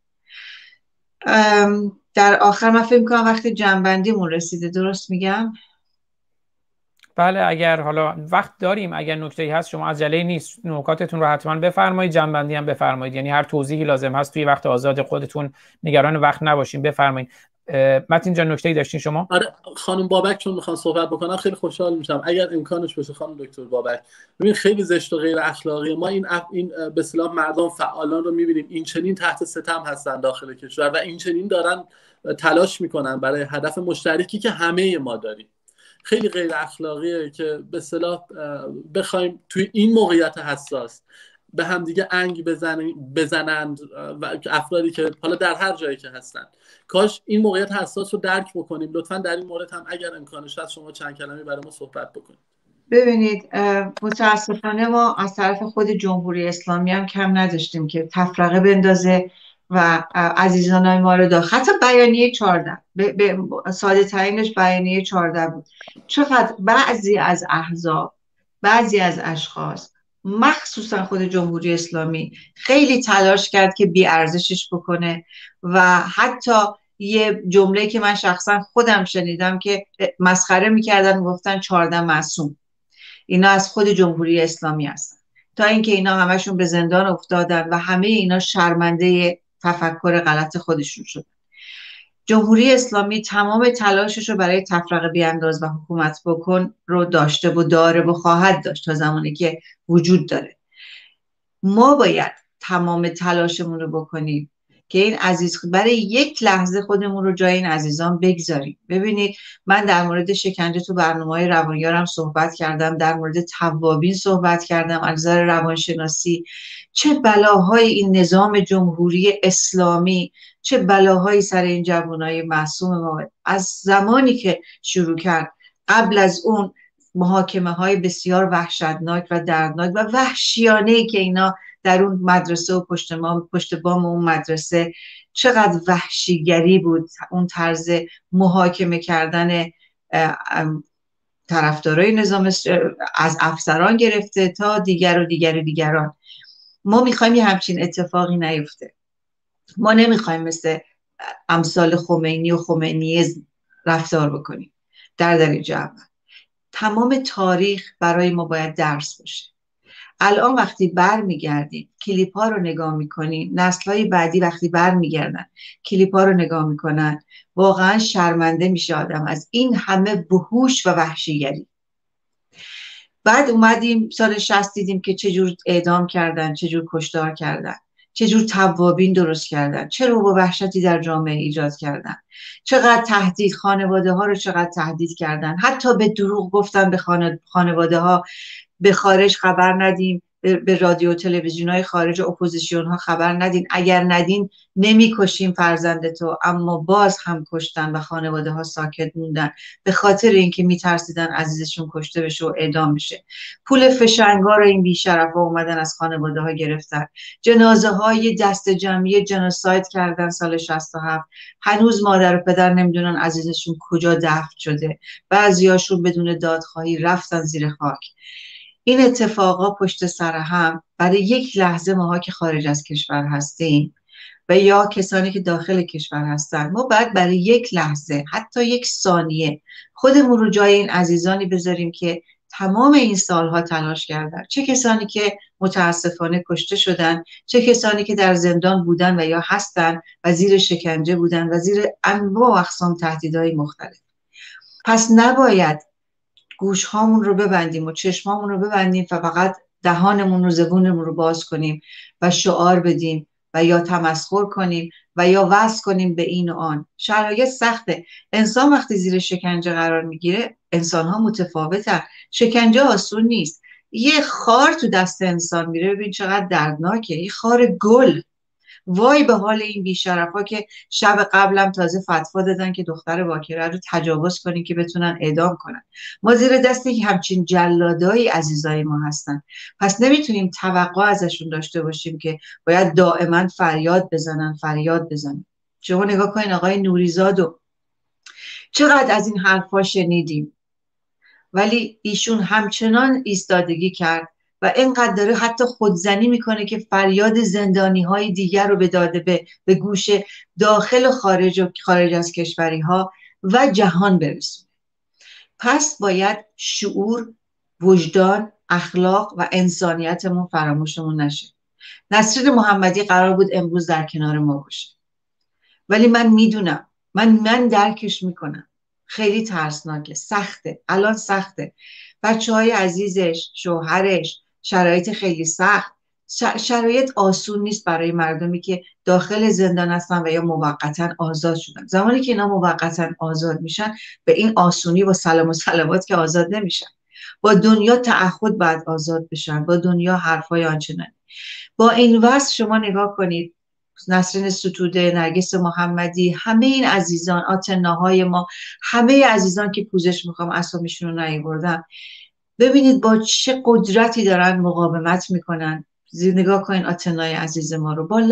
در آخر من فکر میکنم وقتی جنبندیمون رسیده، درست میگم؟ بله، اگر حالا وقت داریم، اگر نکته‌ای هست شما عجله نیست، نکاتتون رو حتما بفرمایید، جنبندی هم بفرمایید، یعنی هر توضیحی لازم هست توی وقت آزاد خودتون، نگران وقت نباشین، بفرمایید. متین جان نکته‌ای داشتین شما؟ آره خانم بابک چون میخوان صحبت بکنم خیلی خوشحال میشم اگر امکانش باشه. خانم دکتر بابک، ببین خیلی زشت و غیر اخلاقی ما این به اصطلاح مردم فعالان رو میبینیم این چنین تحت ستم هستن داخل کشور و این چنین دارن تلاش میکنن برای هدف مشترکی که همه ما داریم. خیلی غیر اخلاقیه که به اصطلاح بخوایم توی این موقعیت حساس به هم دیگه انگ بزنند و افرادی که حالا در هر جایی که هستن. کاش این موقعیت حساس رو درک بکنیم. لطفاً در این مورد هم اگر امکانش هست شما چند کلمه برای ما صحبت بکنید. ببینید متاسفانه ما از طرف خود جمهوری اسلامی هم کم نداشتیم که تفرقه بندازه و عزیزانای ما رو داخل. حتی بیانیه 14 به ساده ترینش بیانیه 14 بود. چقدر بعضی از احزاب، بعضی از اشخاص، مخصوصا خود جمهوری اسلامی خیلی تلاش کرد که بی‌ارزشش بکنه و حتی یه جمله که من شخصا خودم شنیدم که مسخره میکردن، گفتن 14 معصوم. اینا از خود جمهوری اسلامی هستن، تا اینکه اینا همشون به زندان افتادن و همه اینا شرمنده تفکر غلط خودشون شد. جمهوری اسلامی تمام تلاشش رو برای تفرقه بیانداز و حکومت بکن رو داشته و داره و خواهد داشت تا زمانی که وجود داره. ما باید تمام تلاشمون رو بکنیم که این برای یک لحظه خودمون رو جای این عزیزان بگذاریم. ببینید من در مورد شکنجه تو برنامه‌های روانیارم صحبت کردم، در مورد توابین صحبت کردم، از نظر روانشناسی چه بلاهای این نظام جمهوری اسلامی، چه بلاهایی سر این جوانای معصوم ما از زمانی که شروع کرد. قبل از اون محاکمه‌های بسیار وحشتناک و دردناک و وحشیانه‌ای که اینا در اون مدرسه و پشت بام اون مدرسه، چقدر وحشیگری بود اون طرز محاکمه کردن طرفدارای نظام، از افسران گرفته تا دیگران. ما میخوایم یه همچین اتفاقی نیفته. ما نمیخوایم مثل امثال خمینی و خمینی رفتار بکنیم. در درجه اول تمام تاریخ برای ما باید درس باشه. الان وقتی برمیگردیم کلیپ ها رو نگاه میکنیم، نسل های بعدی وقتی برمیگردن کلیپ ها رو نگاه میکنن، واقعا شرمنده میشه آدم از این همه وحوش و وحشیگری. بعد اومدیم سال 60 دیدیم که چجور اعدام کردن، چجور کشتار کردن، چجور توابین درست کردن، چه رو و وحشتی در جامعه ایجاد کردن، چقدر تهدید، خانواده ها رو چقدر تهدید کردن، حتی به دروغ گفتن به خانواده ها به خارج خبر ندیم، به رادیو تلویزیون های خارج اپوزیسیون ها خبر ندین، اگر ندین نمیکشیم فرزند تو، اما باز هم کشتن و خانواده ها ساکت موندن به خاطر اینکه میترسیدن عزیزشون کشته بشه و اعدام بشه. پول فشنگا رو این بی‌شرفا اومدن از خانواده ها گرفتن، جنازه های دست جمعی جنوساید کردن سال 67، هنوز مادر و پدر نمیدونن عزیزشون کجا دفن شده، بعضیاشون بدون دادخواهی رفتن زیر خاک. این اتفاقا پشت سر هم برای یک لحظه ماها که خارج از کشور هستیم و یا کسانی که داخل کشور هستن، ما باید برای یک لحظه، حتی یک ثانیه، خودمون رو جای این عزیزانی بذاریم که تمام این سالها تلاش کردن، چه کسانی که متاسفانه کشته شدن، چه کسانی که در زندان بودن و یا هستن و زیر شکنجه بودن و زیر انواع و اقسام تهدیدهای مختلف. پس نباید گوش هامون رو ببندیم و چشم هامون رو ببندیم و فقط دهانمون رو، زبونمون رو باز کنیم و شعار بدیم و یا تمسخر کنیم و یا وصل کنیم به این و آن. شرایط سخته. انسان وقتی زیر شکنجه قرار میگیره، انسان ها متفاوتن. شکنجه آسون نیست. یه خار تو دست انسان میره، ببین چقدر دردناکه. یه خار گل. وای به حال این بیشرفا که شب قبلم تازه فتوا دادن که دختر باکره رو تجاوز کنین که بتونن اعدام کنن. ما زیر دست همچین جلادای عزیزای ما هستن. پس نمیتونیم توقع ازشون داشته باشیم که باید دائما فریاد بزنن. شما نگاه کنین آقای نوریزادو، چقدر از این حرفا شنیدیم، ولی ایشون همچنان ایستادگی کرد و اینقدر داره حتی خودزنی میکنه که فریاد زندانی های دیگر رو بداده به گوش داخل و خارج از کشوری ها و جهان برسونه. پس باید شعور، وجدان، اخلاق و انسانیتمون فراموشمون نشه. نسرین محمدی قرار بود امروز در کنار ما باشه، ولی من میدونم، من درکش میکنم، خیلی ترسناکه، سخته، الان سخته. بچه‌های عزیزش، شوهرش، شرایط خیلی سخت، شرایط آسون نیست برای مردمی که داخل زندان هستن و یا موقتا آزاد شدن. زمانی که اینا موقتا آزاد میشن، به این آسونی و سلام و صلوات که آزاد نمیشن. با دنیا تعهد بعد آزاد بشن، با دنیا حرفای آنچنانی. با این وضع شما نگاه کنید، نسرین ستوده، نرگس محمدی، همه این عزیزان، آتناهای ما، همه عزیزان که پوزش میخوام اسامیشون رو نیاوردم، ببینید با چه قدرتی دارن مقاومت میکنن. نگاه کنین آتنای عزیز ما رو، با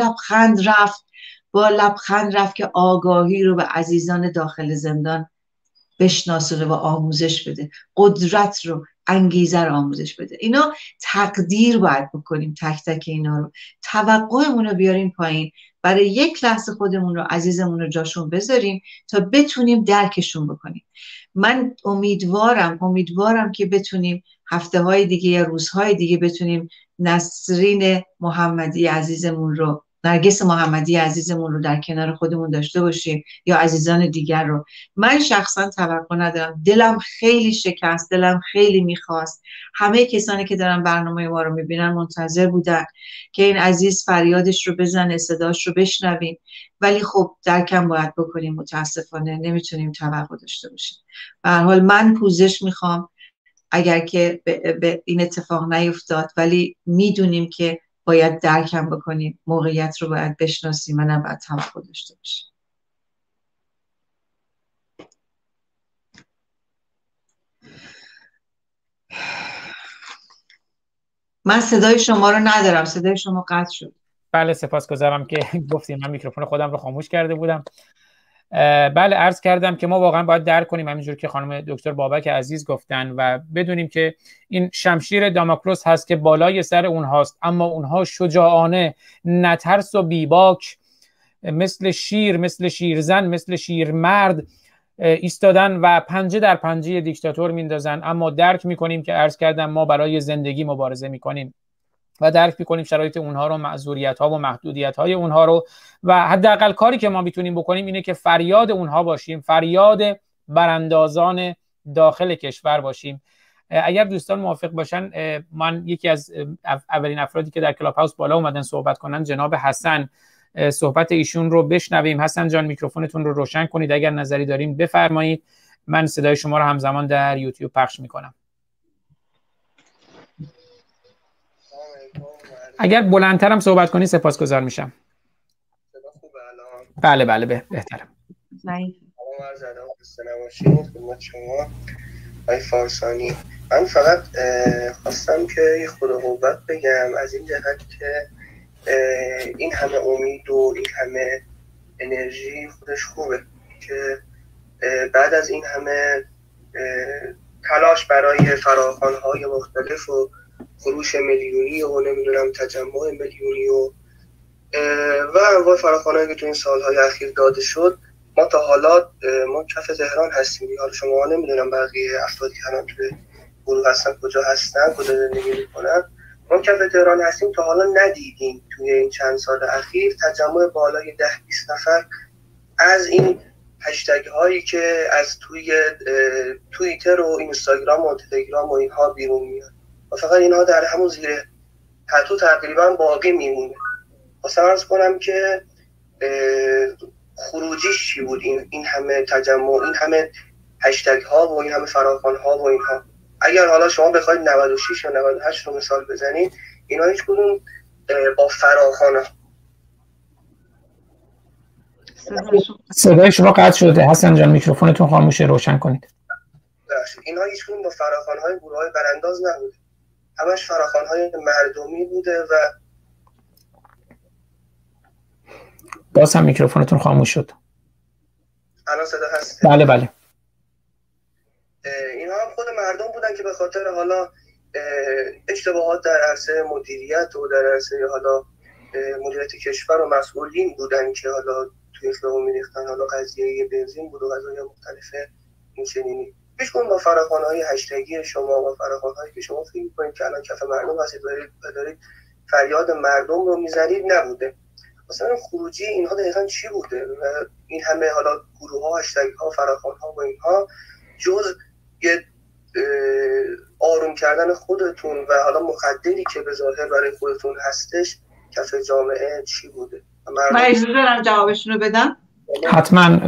لبخند رفت که آگاهی رو به عزیزان داخل زندان بشناسونه و آموزش بده، قدرت رو، انگیزه رو آموزش بده. اینا تقدیر باید بکنیم، تک تک اینا رو، توقعمون رو بیاریم پایین، برای یک لحظه خودمون رو، عزیزمون رو جاشون بذاریم تا بتونیم درکشون بکنیم. من امیدوارم که بتونیم هفته های دیگه یا روزهای دیگه بتونیم نسرین محمدی عزیزمون رو، نرگس محمدی عزیزمون رو در کنار خودمون داشته باشیم یا عزیزان دیگر رو. من شخصا توقع ندارم، دلم خیلی شکست، دلم خیلی میخواست. همه کسانی که دارن برنامه ما رو میبینن منتظر بودن که این عزیز فریادش رو بزنه، صداش رو بشنویم، ولی خب درکم باید بکنیم. متاسفانه نمیتونیم توقع داشته باشیم. به هر حال من پوزش میخوام اگر که به این اتفاق نیفتاد، ولی میدونیم که باید درکم بکنیم، موقعیت رو باید بشناسیم و نباید توقع داشته باشیم. من صدای شما رو ندارم، صدای شما قطع شد. بله سپاسگزارم که گفتیم، من میکروفون خودم رو خاموش کرده بودم. بله عرض کردم که ما واقعا باید درک کنیم، همینجور که خانم دکتر بابک عزیز گفتن، و بدونیم که این شمشیر داموکلس هست که بالای سر اونهاست، اما اونها شجاعانه، نترس و بیباک، مثل شیر، مثل شیرزن، مثل شیرمرد ایستادن و پنجه در پنجه دیکتاتور میندازن، اما درک میکنیم که عرض کردم ما برای زندگی مبارزه میکنیم و درک میکنیم شرایط اونها رو، معذوریت ها و محدودیت های اونها رو، و حداقل کاری که ما میتونیم بکنیم اینه که فریاد اونها باشیم، فریاد براندازان داخل کشور باشیم. اگر دوستان موافق باشن، من یکی از اولین افرادی که در کلاب هاوس بالا اومدن صحبت کنن جناب حسن، صحبت ایشون رو بشنویم. حسن جان میکروفونتون رو روشن کنید، اگر نظری داریم بفرمایید. من صدای شما رو همزمان در یوتیوب پخش میکنم. اگر بلندترم صحبت کنید سپاسگزار میشم. بله بله بهتره. آقای فارسانی، من فقط خواستم که یه خدا قوت بگم از این جهت که این همه امید و این همه انرژی خودش خوبه که بعد از این همه تلاش برای فراخوان‌های مختلف و خروش میلیونی و نمیدونم تجمع میلیونی و انواع فراخوان‌هایی که تو این سالهای اخیر داده شد، ما تا حالا ما کف تهران هستیم. حالا شما نمیدونم بقیه افرادی که الان توی گروه هستن کجا هستن، کجا زندگی میکنن. ما کف تهران هستیم، تا حالا ندیدیم توی این چند سال اخیر تجمع بالای 10-20 نفر از این هشتگ هایی که از توی توییتر و اینستاگرام و تلگرام و اینها بیرون میاد و فقط اینها در همون زیر پتو تقریبا باقی میمونه. واسه عرض کنم که خروجیش چی بود این همه تجمع، این همه هشتگ ها و این همه فراخوان ها و اینها؟ اگر حالا شما بخواید 96 یا 98 رو مثال بزنید، اینا هیچ کدوم با فراخوان صدای شما قطع شده. حسن جان میکروفونتون خاموشه، روشن کنید. اینها هیچ کدوم با فراخوان های گروه های برانداز نبوده، همش فراخوان های مردمی بوده و باز هم میکروفونتون خاموش شد. الان صدا هست؟ بله بله. اینها هم خود مردم بودن که به خاطر حالا اشتباهات در عرصه مدیریت و در عرصه حالا مدیریت کشور و مسئولین بودن که حالا توی خیابون میریختن. حالا قضیه بنزین بود و قضایای مختلف این چنینی. هیچ کدوم با فراخوان‌های هشتگی شما و فراخوان‌هایی که شما فکر می‌کنید که الان کف مردم هستید دارید فریاد مردم رو میزنید نبوده. مثلا خروجی اینها دقیقاً چی بوده؟ و این همه حالا گروه‌ها، هشتگ‌ها، فراخوان‌ها و اینها جز یه آروم کردن خودتون و حالا مخدری که به ظاهر برای خودتون هستش کف جامعه چی بوده؟ من اجازه دارم جوابشون رو بدم؟ حتما.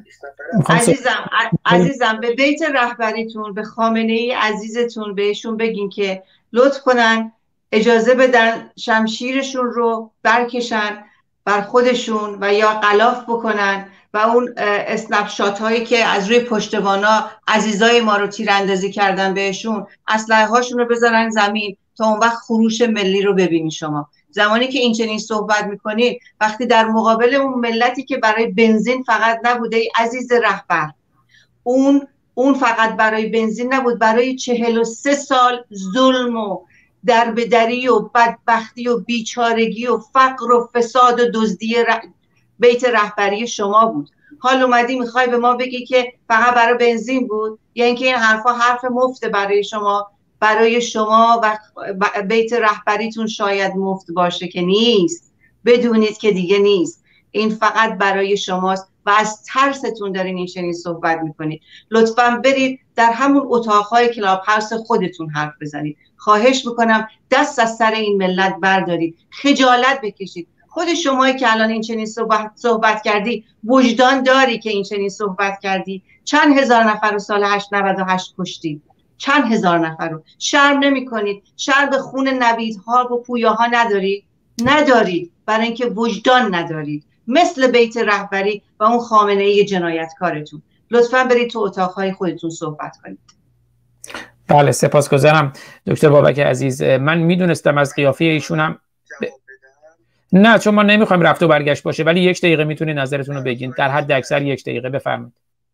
عزیزم به بیت رهبریتون، به خامنه‌ای عزیزتون بهشون بگین که لطف کنن اجازه بدن شمشیرشون رو برکشن بر خودشون و یا غلاف بکنن و اون اسنپ شات هایی که از روی پشتوانا عزیزای ما رو تیراندازی کردن بهشون، اسلحه هاشون رو بذارن زمین تا اون وقت خروش ملی رو ببینی. شما زمانی که این چنین صحبت میکنید، وقتی در مقابل اون ملتی که برای بنزین فقط نبوده ای عزیز رهبر، اون فقط برای بنزین نبود، برای 43 سال ظلم و دربدری و بدبختی و بیچارگی و فقر و فساد و دزدی بیت رهبری شما بود. حال اومدی میخوای به ما بگی که فقط برای بنزین بود؟ یعنی که این حرفا حرف مفته برای شما و بیت رهبریتون شاید مفت باشه که نیست. بدونید که دیگه نیست. این فقط برای شماست و از ترستون دارین این چنین صحبت میکنید. لطفاً برید در همون اتاقهای کلاب هاوس خودتون حرف بزنید. خواهش میکنم دست از سر این ملت بردارید، خجالت بکشید. خود شمایی که الان این چنین صحبت کردی وجدان داری که این چنین صحبت کردی؟ چند هزار نفر رو سال 98 کشتی؟ چند هزار نفر رو؟ شرم نمی کنید؟ شرم به خون نویدها و پویاها ندارید برای اینکه وجدان ندارید، مثل بیت رهبری و اون خامنه‌ای جنایتکارتون. لطفاً برید تو اتاقهای خودتون صحبت کنید. بله سپاسگزارم دکتر بابک عزیز. من میدونستم از قیافه ایشونم نه، چون ما نمیخوایم رفت و برگشت باشه، ولی 1 دقیقه میتونید نظرتون رو بگین، در حد اکثر 1 دقیقه. بفرمایید.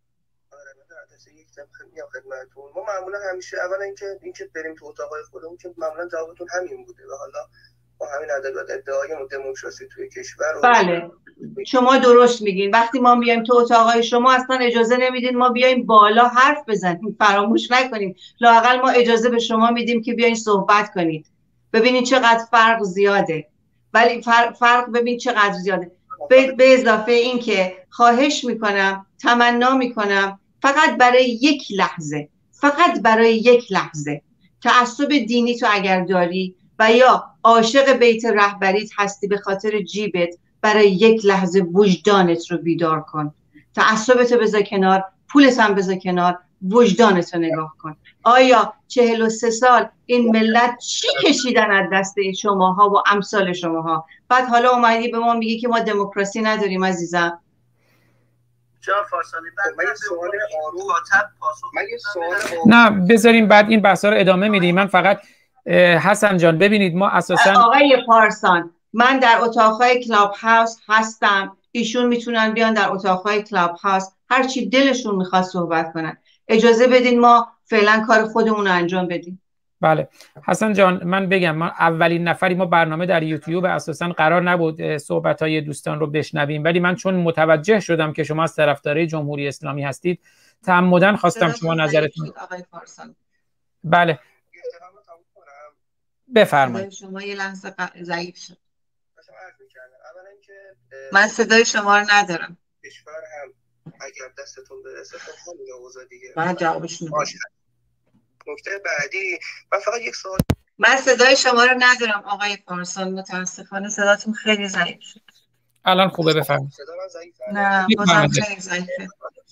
ما معمولا همیشه اولا اینکه بریم تو اتاقای خودمون که معمولا جوابتون همین بوده و حالا با همین عدد ادعای دموکراسی توی کشور رو بله شما درست میگین. وقتی ما میایم تو اتاقای شما اصلا اجازه نمیدین ما بیایم بالا حرف بزنیم، فراموش نکنیم. لااقل ما اجازه به شما میدیم که بیاین صحبت کنید. ببینید چقدر فرق زیاده. ولی فرق ببین چقدر زیاده. به اضافه این که خواهش میکنم، تمنا میکنم فقط برای یک لحظه تعصب دینی تو اگر داری و یا عاشق بیت رهبریت هستی به خاطر جیبت، برای یک لحظه وجدانت رو بیدار کن. تعصبت رو بذار کنار، پولت هم بذار کنار، وجدانت رو نگاه کن. آیا 43 سال این ملت چی کشیدن از دست شماها و امثال شماها؟ بعد حالا اومدی به ما میگی که ما دموکراسی نداریم عزیزم. نه بذاریم بعد این بحثا رو ادامه میدیم. من فقط حسن جان ببینید ما اساسا آقای پارسان من در اتاقهای کلاب هاوس هستم، ایشون میتونن بیان در اتاقهای کلاب هاوس هر چی دلشون میخواد صحبت کنن. اجازه بدین ما فعلا کار خودمون رو انجام بدیم. بله حسن جان من بگم ما اولین نفری ما برنامه در یوتیوب اساسا قرار نبود صحبت‌های دوستان رو بشنویم، ولی من چون متوجه شدم که شما از طرفدارای جمهوری اسلامی هستید تعمداً خواستم شما نظرتون. بله بفرمایید. شما یه لحظه ضعیف شد. من صدای شما رو ندارم. کشور هم اگر دستتون برسه خب همین اوضاع دیگه. من جوابش نمیدم. نکته بعدی من فقط یک سوال. من صدای شما رو ندارم آقای پارسان، متاسفانه صداتون خیلی ضعیف شد. الان خوبه بفرمایید. صدا من ضعیفه؟ نه بازم خیلی ضعیفه.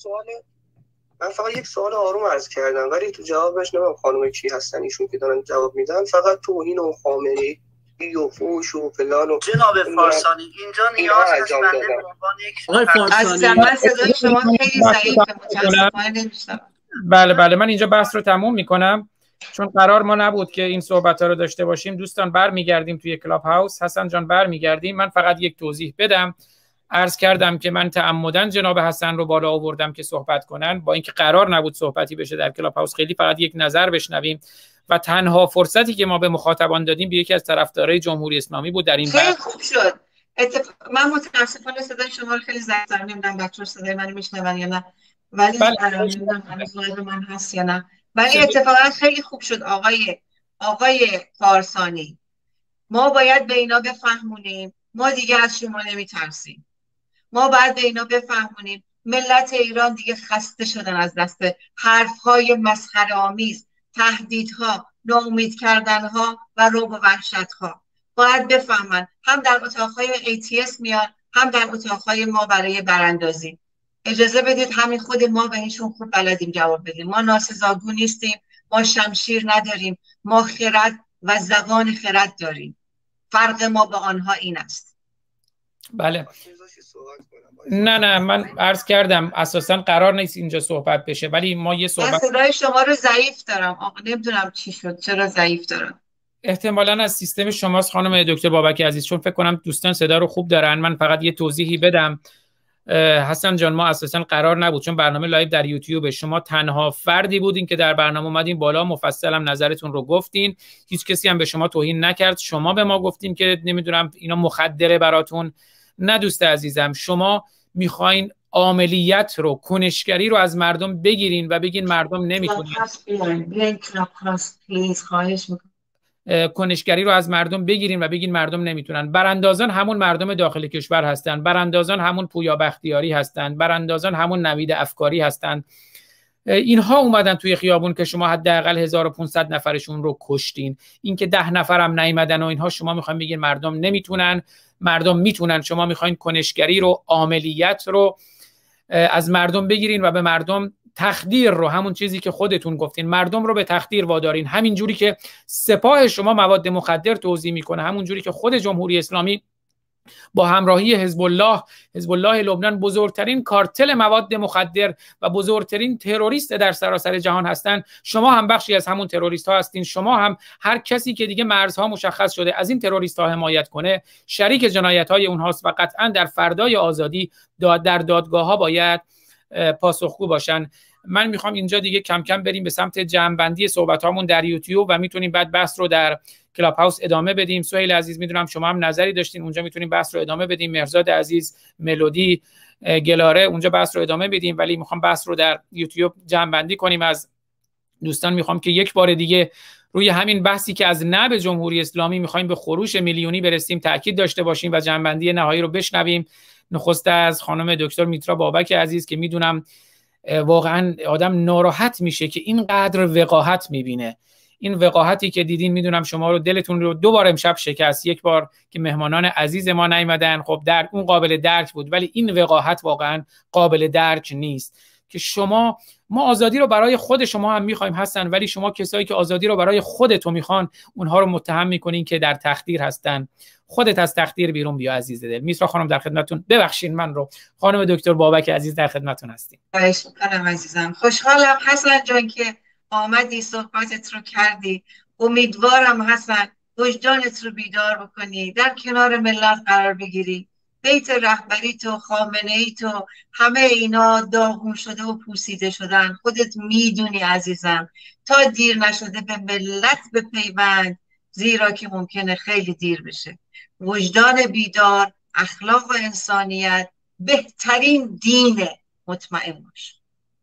من فقط یک سوال آروم عرض کردم ولی تو جوابش نمیدونم خانم کی هستن ایشون که دارن جواب میدن. فقط توهین و خامنه‌ای و فوش و فلان و جناب فارسانی اینجا نیاز هست بنده به عنوان یک عزیزم من صدای شما خیلی ضعیفه متاسفانه نمیشنوم. بله من اینجا بحث رو تموم میکنم چون قرار ما نبود که این صحبت‌ها رو داشته باشیم. دوستان برمیگردیم توی کلاب هاوس. حسن جان برمیگردیم. من فقط یک توضیح بدم. عرض کردم که من تعمداً جناب حسن رو بالا آوردم که صحبت کنن، با اینکه قرار نبود صحبتی بشه در کلاب هاوس، خیلی فقط یک نظر بشنویم و تنها فرصتی که ما به مخاطبان دادیم به یکی از طرفدارای جمهوری اسلامی بود در این خیلی خوب شد. من متاسفانه صدای شما رو خیلی ضعیف دارم، نمیدونم بچه‌ها صدای منو میشنون یا نه، ولی نمیدونم هنوز لایو من هست یا نه، ولی اتفاقا خیلی خوب شد آقای فارسانی. ما باید به اینا بفهمونیم ما دیگه از شما نمیترسیم. ما باید به اینا بفهمونیم ملت ایران دیگه خسته شدن از دست حرفهای مسخره‌آمیز، تهدیدها، ناامید کردنها و رعب و وحشتها. باید بفهمن هم در اتاقهای ATS میان هم در اتاقهای ما برای براندازی. اجازه بدید همین خود ما بهشون خوب بلدیم جواب بدیم. ما ناسزاگو نیستیم، ما شمشیر نداریم، ما خرد و زبان خرد داریم. فرق ما با آنها این است. بله نه من عرض کردم اساسا قرار نیست اینجا صحبت بشه، ولی ما یه صحبت. من صدای شما رو ضعیف دارم آقا، نمیدونم چی شد، چرا ضعیف دارم. احتمالاً از سیستم شماست خانم دکتر بابک عزیز، چون فکر کنم دوستان صدا رو خوب دارن. من فقط یه توضیحی بدم. حسن جان ما اساسا قرار نبود، چون برنامه لایو در یوتیوب، شما تنها فردی بودین که در برنامه اومدین بالا، مفصل هم نظرتون رو گفتین، هیچ کسی هم به شما توهین نکرد. شما به ما گفتین که نمیدونم اینا مخدره براتون. نه دوست عزیزم، شما میخواین عاملیت رو، کنشگری رو از مردم بگیرین و بگین مردم نمیتونن. کنشگری رو از مردم بگیرین و بگین مردم نمیتونن. براندازان همون مردم داخل کشور هستن، براندازان همون پویا بختیاری هستن، براندازان همون نوید افکاری هستن. اینها اومدن توی خیابون که شما حداقل 1500 نفرشون رو کشتین. این که 10 نفرم نیومدن و اینها شما میخواین بگین مردم نمیتونن. مردم میتونن. شما میخواین کنشگری رو، عاملیت رو از مردم بگیرین و به مردم تخدیر رو، همون چیزی که خودتون گفتین، مردم رو به تخدیر وادارین. همین جوری که سپاه شما مواد مخدر توزیع میکنه، همون جوری که خود جمهوری اسلامی با همراهی حزب الله لبنان بزرگترین کارتل مواد مخدر و بزرگترین تروریست در سراسر جهان هستند، شما هم بخشی از همون تروریست ها هستین. شما هم هر کسی که دیگه مرزها مشخص شده از این تروریست ها حمایت کنه شریک جنایت های اونهاست و قطعا در فردای آزادی در دادگاه ها باید پاسخگو باشن. من میخوام اینجا دیگه کم کم بریم به سمت جمع‌بندی صحبتامون در یوتیوب و میتونیم بعد بحث رو در کلاب هاوس ادامه بدیم. سهیل عزیز میدونم شما هم نظری داشتین، اونجا میتونیم بحث رو ادامه بدیم. مهرزاد عزیز، ملودی، گلاره، اونجا بحث رو ادامه بدیم. ولی میخوام بحث رو در یوتیوب جمع بندی کنیم. از دوستان میخوام که یک بار دیگه روی همین بحثی که از نه به جمهوری اسلامی میخوایم به خروش میلیونی برسیم تاکید داشته باشیم و جمع‌بندی نهایی رو بشنویم. نخست از خانم دکتر میترا بابک عزیز که میدونم واقعا آدم ناراحت میشه که اینقدر وقاحت میبینه. این وقاحتی که دیدین میدونم شما رو دلتون رو دوبار امشب شکست. یک بار که مهمانان عزیز ما نیامدن، خب در اون قابل درک بود، ولی این وقاحت واقعا قابل درک نیست که ما آزادی رو برای خود شما هم میخوایم هستن، ولی شما کسایی که آزادی رو برای خودتون میخوان اونها رو متهم میکنین که در تخدیر هستن. خودت از تخدیر بیرون بیا عزیز دل. میترا خانم در خدمتتون. ببخشید من رو خانم دکتر بابک عزیز در خدمتتون هستیم. خواهش میکنم عزیزم. خوشحالم حسن جان که آمدی صحبتت رو کردی. امیدوارم حسن وجدانت رو بیدار بکنی، در کنار ملت قرار بگیری. بیت رهبری تو، خامنه ای تو، همه اینا داغون شده و پوسیده شدن. خودت میدونی عزیزم، تا دیر نشده به ملت بپیوند، زیرا که ممکنه خیلی دیر بشه. وجدان بیدار، اخلاق و انسانیت بهترین دینه، مطمئن باش.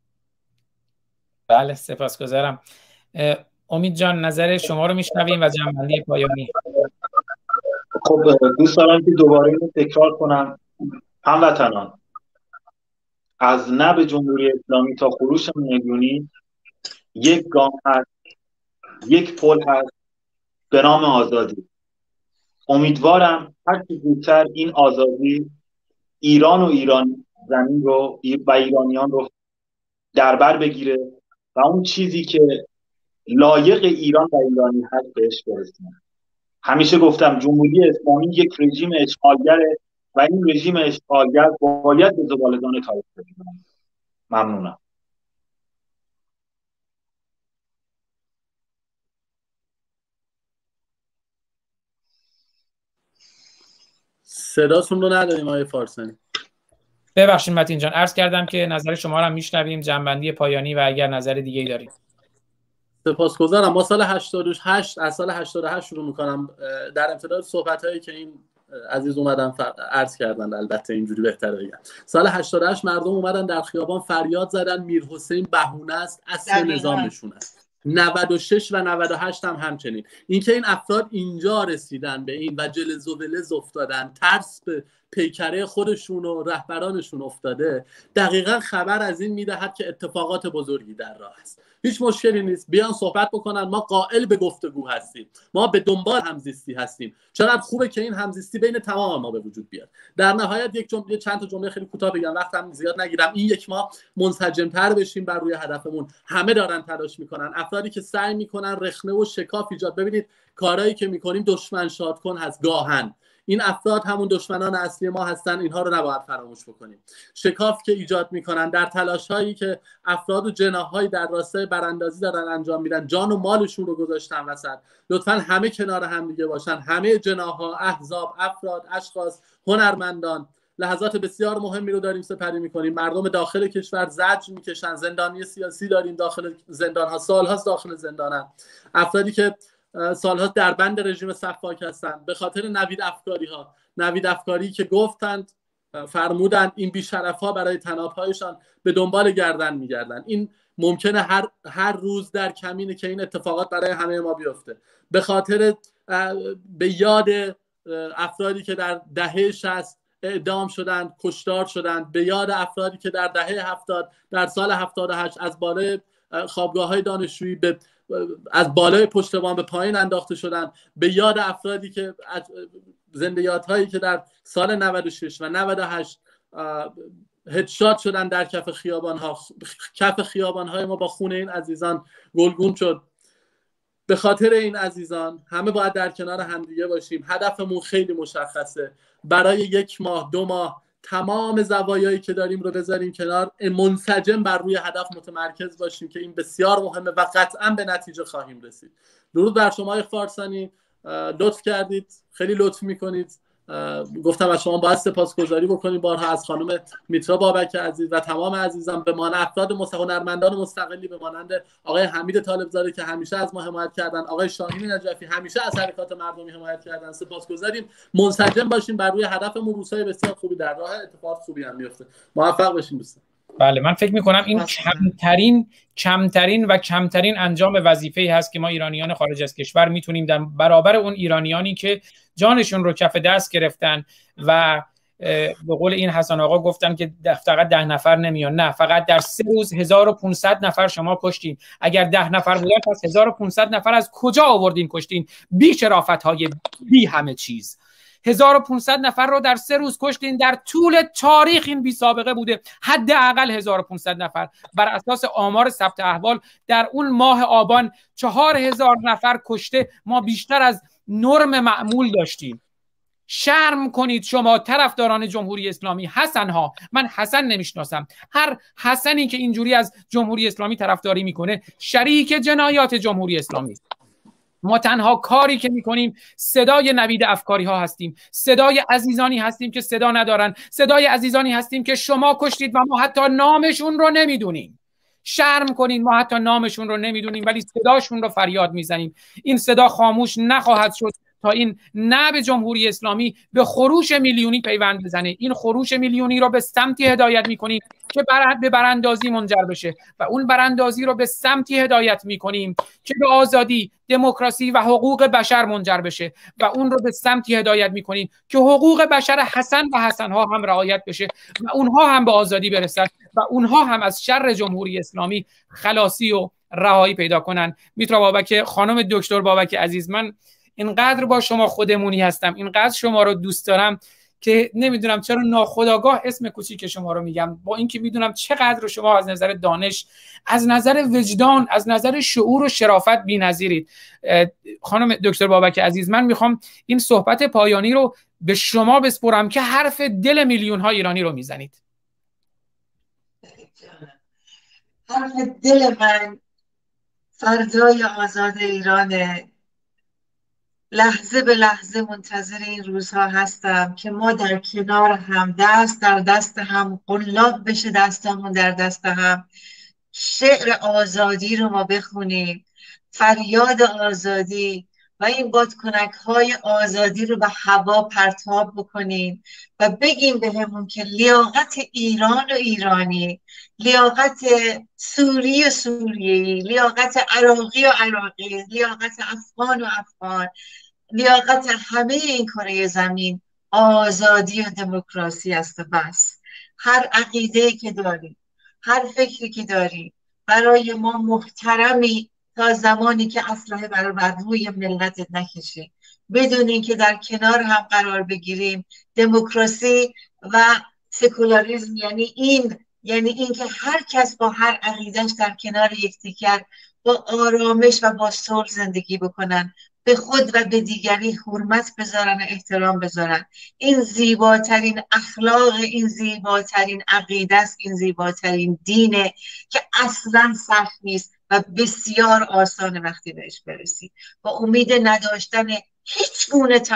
بله سپاسگزارم. امید جان نظر شما رو میشنویم و جنبندی پایانی. خب دوست دارم که دوباره اینو تکرار کنم. هموطنان، از نه به جمهوری اسلامی تا خروش میلیونی یک گام هست، یک پل هست به نام آزادی. امیدوارم هر چه زودتر این آزادی ایران و ایران زمین رو و ایرانیان رو در بر بگیره و اون چیزی که لایق ایران و ایرانی هست بهش برسیم. همیشه گفتم جمهوری اسلامی یک رژیم اشغالگره و این رژیم اشغالگر باید به زباله‌دان تاریخ بره. ممنونم. صداتون رو نداریم آقای فارسانی. ببخشید متین جان، عرض کردم که نظر شما رو هم میشنویم، جنبندی پایانی و اگر نظر دیگه‌ای دارید. سپاسگزارم. ما سال 88 از سال 88 شروع میکنم. در امتداد صحبت‌هایی که این عزیز اومدن عرض کردن، البته اینجوری بهتره بگم. سال 88 مردم اومدن در خیابان فریاد زدن میرحسین بهونه است، اصل نظامشون است. 96 و 98 هم همچنین. اینکه این افراد اینجا رسیدن به این و جلز و ولز افتادن، ترس به پیکره خودشون و رهبرانشون افتاده، دقیقا خبر از این میدهد که اتفاقات بزرگی در راه است. هیچ مشکلی نیست بیان صحبت بکنن، ما قائل به گفتگو هستیم، ما به دنبال همزیستی هستیم. چقدر خوبه که این همزیستی بین تمام ما به وجود بیاد. در نهایت چند تا جمله خیلی کوتاه بگم، وقتم زیاد نگیرم. این یک ما منسجم‌تر بشیم بر روی هدفمون. همه دارن تلاش میکنن، افرادی که سعی میکنن رخنه و شکاف ایجاد. ببینید کارهایی که میکنیم دشمن شاد کن هست گاهن. این افراد همون دشمنان اصلی ما هستن، اینها رو نباید فراموش بکنیم. شکاف که ایجاد میکنن در تلاش‌هایی که افراد و جناح‌هایی در راستای براندازی دارن انجام میدن، جان و مالشون رو گذاشتن وسط. لطفاً همه کنار هم دیگه باشن، همه جناح‌ها، احزاب، افراد، اشخاص، هنرمندان. لحظات بسیار مهمی رو داریم سپری میکنیم. مردم داخل کشور زجر میکشن، زندانی سیاسی داریم داخل زندان‌ها، سال‌هاست داخل زندانن، افرادی که سالها در بند رژیم سفاک هستند به خاطر نوید افکاری که گفتند، فرمودند این بیشرف‌ها برای طناب‌هایشان به دنبال گردن میگردن. این ممکنه هر روز در کمینه که این اتفاقات برای همه ما بیفته. به خاطر به یاد افرادی که در دهه 60 اعدام شدند، کشتار شدند، به یاد افرادی که در دهه 70 در سال 78 از بالای خوابگاه‌های دانشجویی از بالای پشت بام به پایین انداخته شدن، به یاد افرادی که زندیات‌هایی که در سال 96 و 98 هدشات شدن در کف خیابان‌های ما با خون این عزیزان گلگون شد. به خاطر این عزیزان همه باید در کنار همدیگه باشیم. هدفمون خیلی مشخصه، برای 1 ماه 2 ماه تمام زوایایی که داریم رو بذاریم کنار، منسجم بر روی هدف متمرکز باشیم که این بسیار مهمه و قطعا به نتیجه خواهیم رسید. درود بر شما فارسانی، لطف کردید، خیلی لطف میکنید. گفتم از شما باید سپاسگزاری بکنیم بارها از خانم میترا بابک عزیز و تمام عزیزان، به مانند افراد هنرمندان مستقلی به مانند آقای حمید طالبزاده که همیشه از ما حمایت کردن، آقای شاهین نجفی همیشه از حرکات مردمی حمایت کردن. سپاسگزاریم. منسجم باشیم بر روی هدفمون. روزهای بسیار خوبی در راه، اتفاق خوبی هم میفته. موفق باشیم دوستان. بله، من فکر می‌کنم این کمترین انجام وظیفه‌ای هست که ما ایرانیان خارج از کشور میتونیم در برابر اون ایرانیانی که جانشون رو کف دست گرفتن و به قول این حسن آقا گفتن که فقط 10 نفر نمیان. نه، فقط در 3 روز 1500 نفر شما کشتین. اگر 10 نفر بودن پس 1500 نفر از کجا آوردین کشتین؟ بی شرافت‌های بی همه چیز. 1500 نفر رو در 3 روز کشتین. در طول تاریخ این بی سابقه بوده. حداقل 1500 نفر. بر اساس آمار ثبت احوال در اون ماه آبان 4000 نفر کشته ما بیشتر از نرم معمول داشتیم. شرم کنید شما طرفداران جمهوری اسلامی. حسن ها، من حسن نمیشناسم. هر حسنی که اینجوری از جمهوری اسلامی طرفداری میکنه شریک جنایات جمهوری اسلامی است. ما تنها کاری که میکنیم صدای نوید افکاری ها هستیم، صدای عزیزانی هستیم که صدا ندارن، صدای عزیزانی هستیم که شما کشتید و ما حتی نامشون رو نمیدونیم. شرم کنین، ما حتی نامشون رو نمیدونیم ولی صداشون رو فریاد میزنیم. این صدا خاموش نخواهد شد تا این نه به جمهوری اسلامی به خروش میلیونی پیوند بزنه. این خروش میلیونی رو به سمتی هدایت میکنیم که به براندازی منجر بشه و اون براندازی رو به سمتی هدایت میکنیم که به آزادی، دموکراسی و حقوق بشر منجر بشه و اون رو به سمتی هدایت میکنیم که حقوق بشر حسن و حسنها هم رعایت بشه و اونها هم به آزادی برسن و اونها هم از شر جمهوری اسلامی خلاصی و رهایی پیدا کنن. میترا بابک، خانم دکتر بابک عزیز، من اینقدر با شما خودمونی هستم، اینقدر شما رو دوست دارم که نمیدونم چرا ناخودآگاه اسم کوچیک شما رو میگم، با اینکه میدونم چقدر شما از نظر دانش، از نظر وجدان، از نظر شعور و شرافت بی‌نظیرید. خانم دکتر بابک عزیز، من میخوام این صحبت پایانی رو به شما بسپرم که حرف دل میلیون ها ایرانی رو میزنید. حرف دل من فردای آزاد ایرانه. لحظه به لحظه منتظر این روزها هستم که ما در کنار هم، دست در دست هم، قلاب بشه دستامون در دست هم، شعر آزادی رو ما بخونیم، فریاد آزادی و این بادکنک های آزادی رو به هوا پرتاب بکنیم و بگیم بهمون که لیاقت ایران و ایرانی، لیاقت سوری و سوریه‌ای، لیاقت عراقی و عراقی، لیاقت افغان و افغان، لیاقت همه این کره زمین آزادی و دموکراسی است. و بس هر عقیده‌ای که داری، هر فکری که داری برای ما محترمی تا زمانی که اسلحه بر روی ملتت نکشی. بدونین که در کنار هم قرار بگیریم. دموکراسی و سکولاریسم یعنی این که هر کس با هر عقیدهش در کنار یکدیگر با آرامش و با صلح زندگی بکنن، به خود و به دیگری حرمت بذارن و احترام بذارن. این زیباترین اخلاق، این زیباترین عقیده است، این زیباترین دینه که اصلا سخت نیست و بسیار آسان وقتی بهش برسی. با امید نداشتن هیچ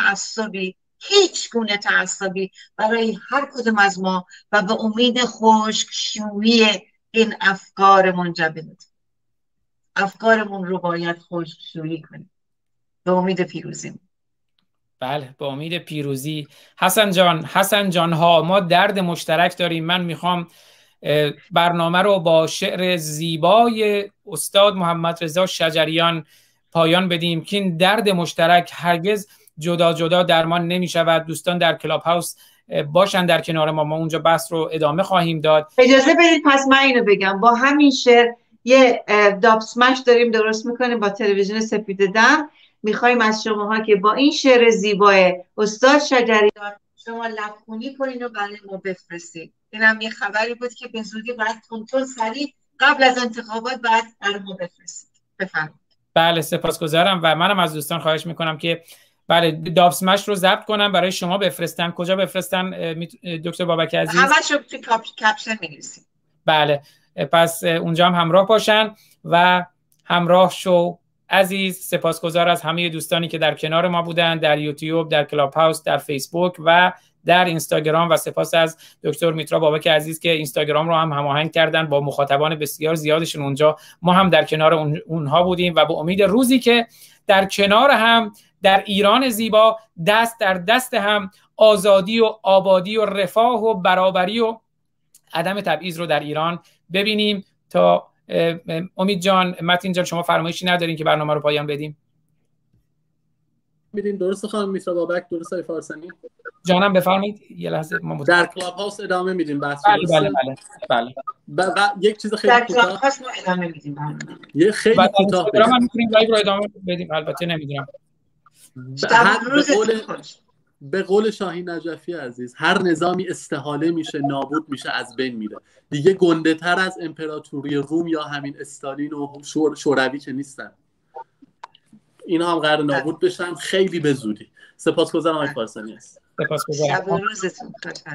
گونه تعصبی برای هر کدوم از ما و به امید خشکشویی این افکار منجمد. افکارمون رو باید خشکشویی کنیم به امید پیروزی. بله، به امید پیروزی. حسن جان ها، ما درد مشترک داریم. من میخوام برنامه رو با شعر زیبای استاد محمد رضا شجریان پایان بدیم که این درد مشترک هرگز جدا جدا درمان نمی شود. دوستان در کلاب هاوس باشن در کنار ما اونجا بحث رو ادامه خواهیم داد. اجازه بدید پس من اینو بگم. با همین شعر یه داب اسمش داریم درست میکنیم با تلویزیون سپید دم. میخوایم از شماها که با این شعر زیبای استاد شجریان شما لبخونی کنین و برای ما بفرستید. اینم یه خبری بود که به زودی باید تون سریع قبل از انتخابات باید برای ما بفرستید. بفرمایید. بله، سپاسگزارم و منم از دوستان خواهش میکنم که بله داب اسمش رو ضبط کنم برای شما بفرستن. کجا بفرستن دکتر بابک عزیز؟ همش رو توی کپشن می‌نویسید. بله، پس اونجا هم همراه باشن و همراه شو عزیز، سپاسگزار از همه دوستانی که در کنار ما بودن، در یوتیوب، در کلاب هاوس، در فیسبوک و در اینستاگرام، و سپاس از دکتر میترا بابک عزیز که اینستاگرام رو هم هماهنگ کردن با مخاطبان بسیار زیادشون اونجا. ما هم در کنار اونها بودیم و به امید روزی که در کنار هم در ایران زیبا دست در دست هم آزادی و آبادی و رفاه و برابری و عدم تبعیض رو در ایران ببینیم. تا امید جان، متین جان، شما فرمایشی ندارین که برنامه رو پایان بدیم؟ میدین. درست خانم میترا بابک؟ درست های فارسانی جانم بفرمایید. یه لحظه ما در کلاب هاوس ادامه میدیم بحث. بله. یک چیز خیلی کوتاه در کلاب هاوس ما ادامه میدیم. یه خیلی کوتاه ما میتونیم لایو رو ادامه بدیم. البته نمیدونم. به قول شاهین نجفی عزیز، هر نظامی استحاله میشه، نابود میشه، از بین میره. دیگه گنده تر از امپراتوری روم یا همین استالین و شوروی که نیستن. اینا هم قرار نابود بشن خیلی به زودی. سپاسگزارم آقای فارسانی است. سپاسگزارم. شب و روزتون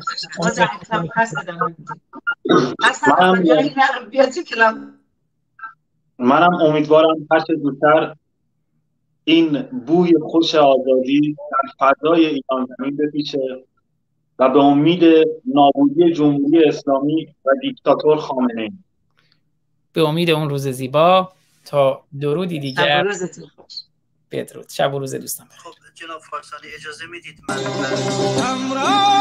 خوش. منم امیدوارم هر چه زودتر این بوی خوش آزادی در فضای ایران زمین بپیچه و به امید نابودی جمهوری اسلامی و دیکتاتور خامنه‌ای. به امید اون روز زیبا. تا درودی دیگر. شب و روزتون خوش. بدرود. شب و روز دوستان. خب جناب فارسانی اجازه میدید من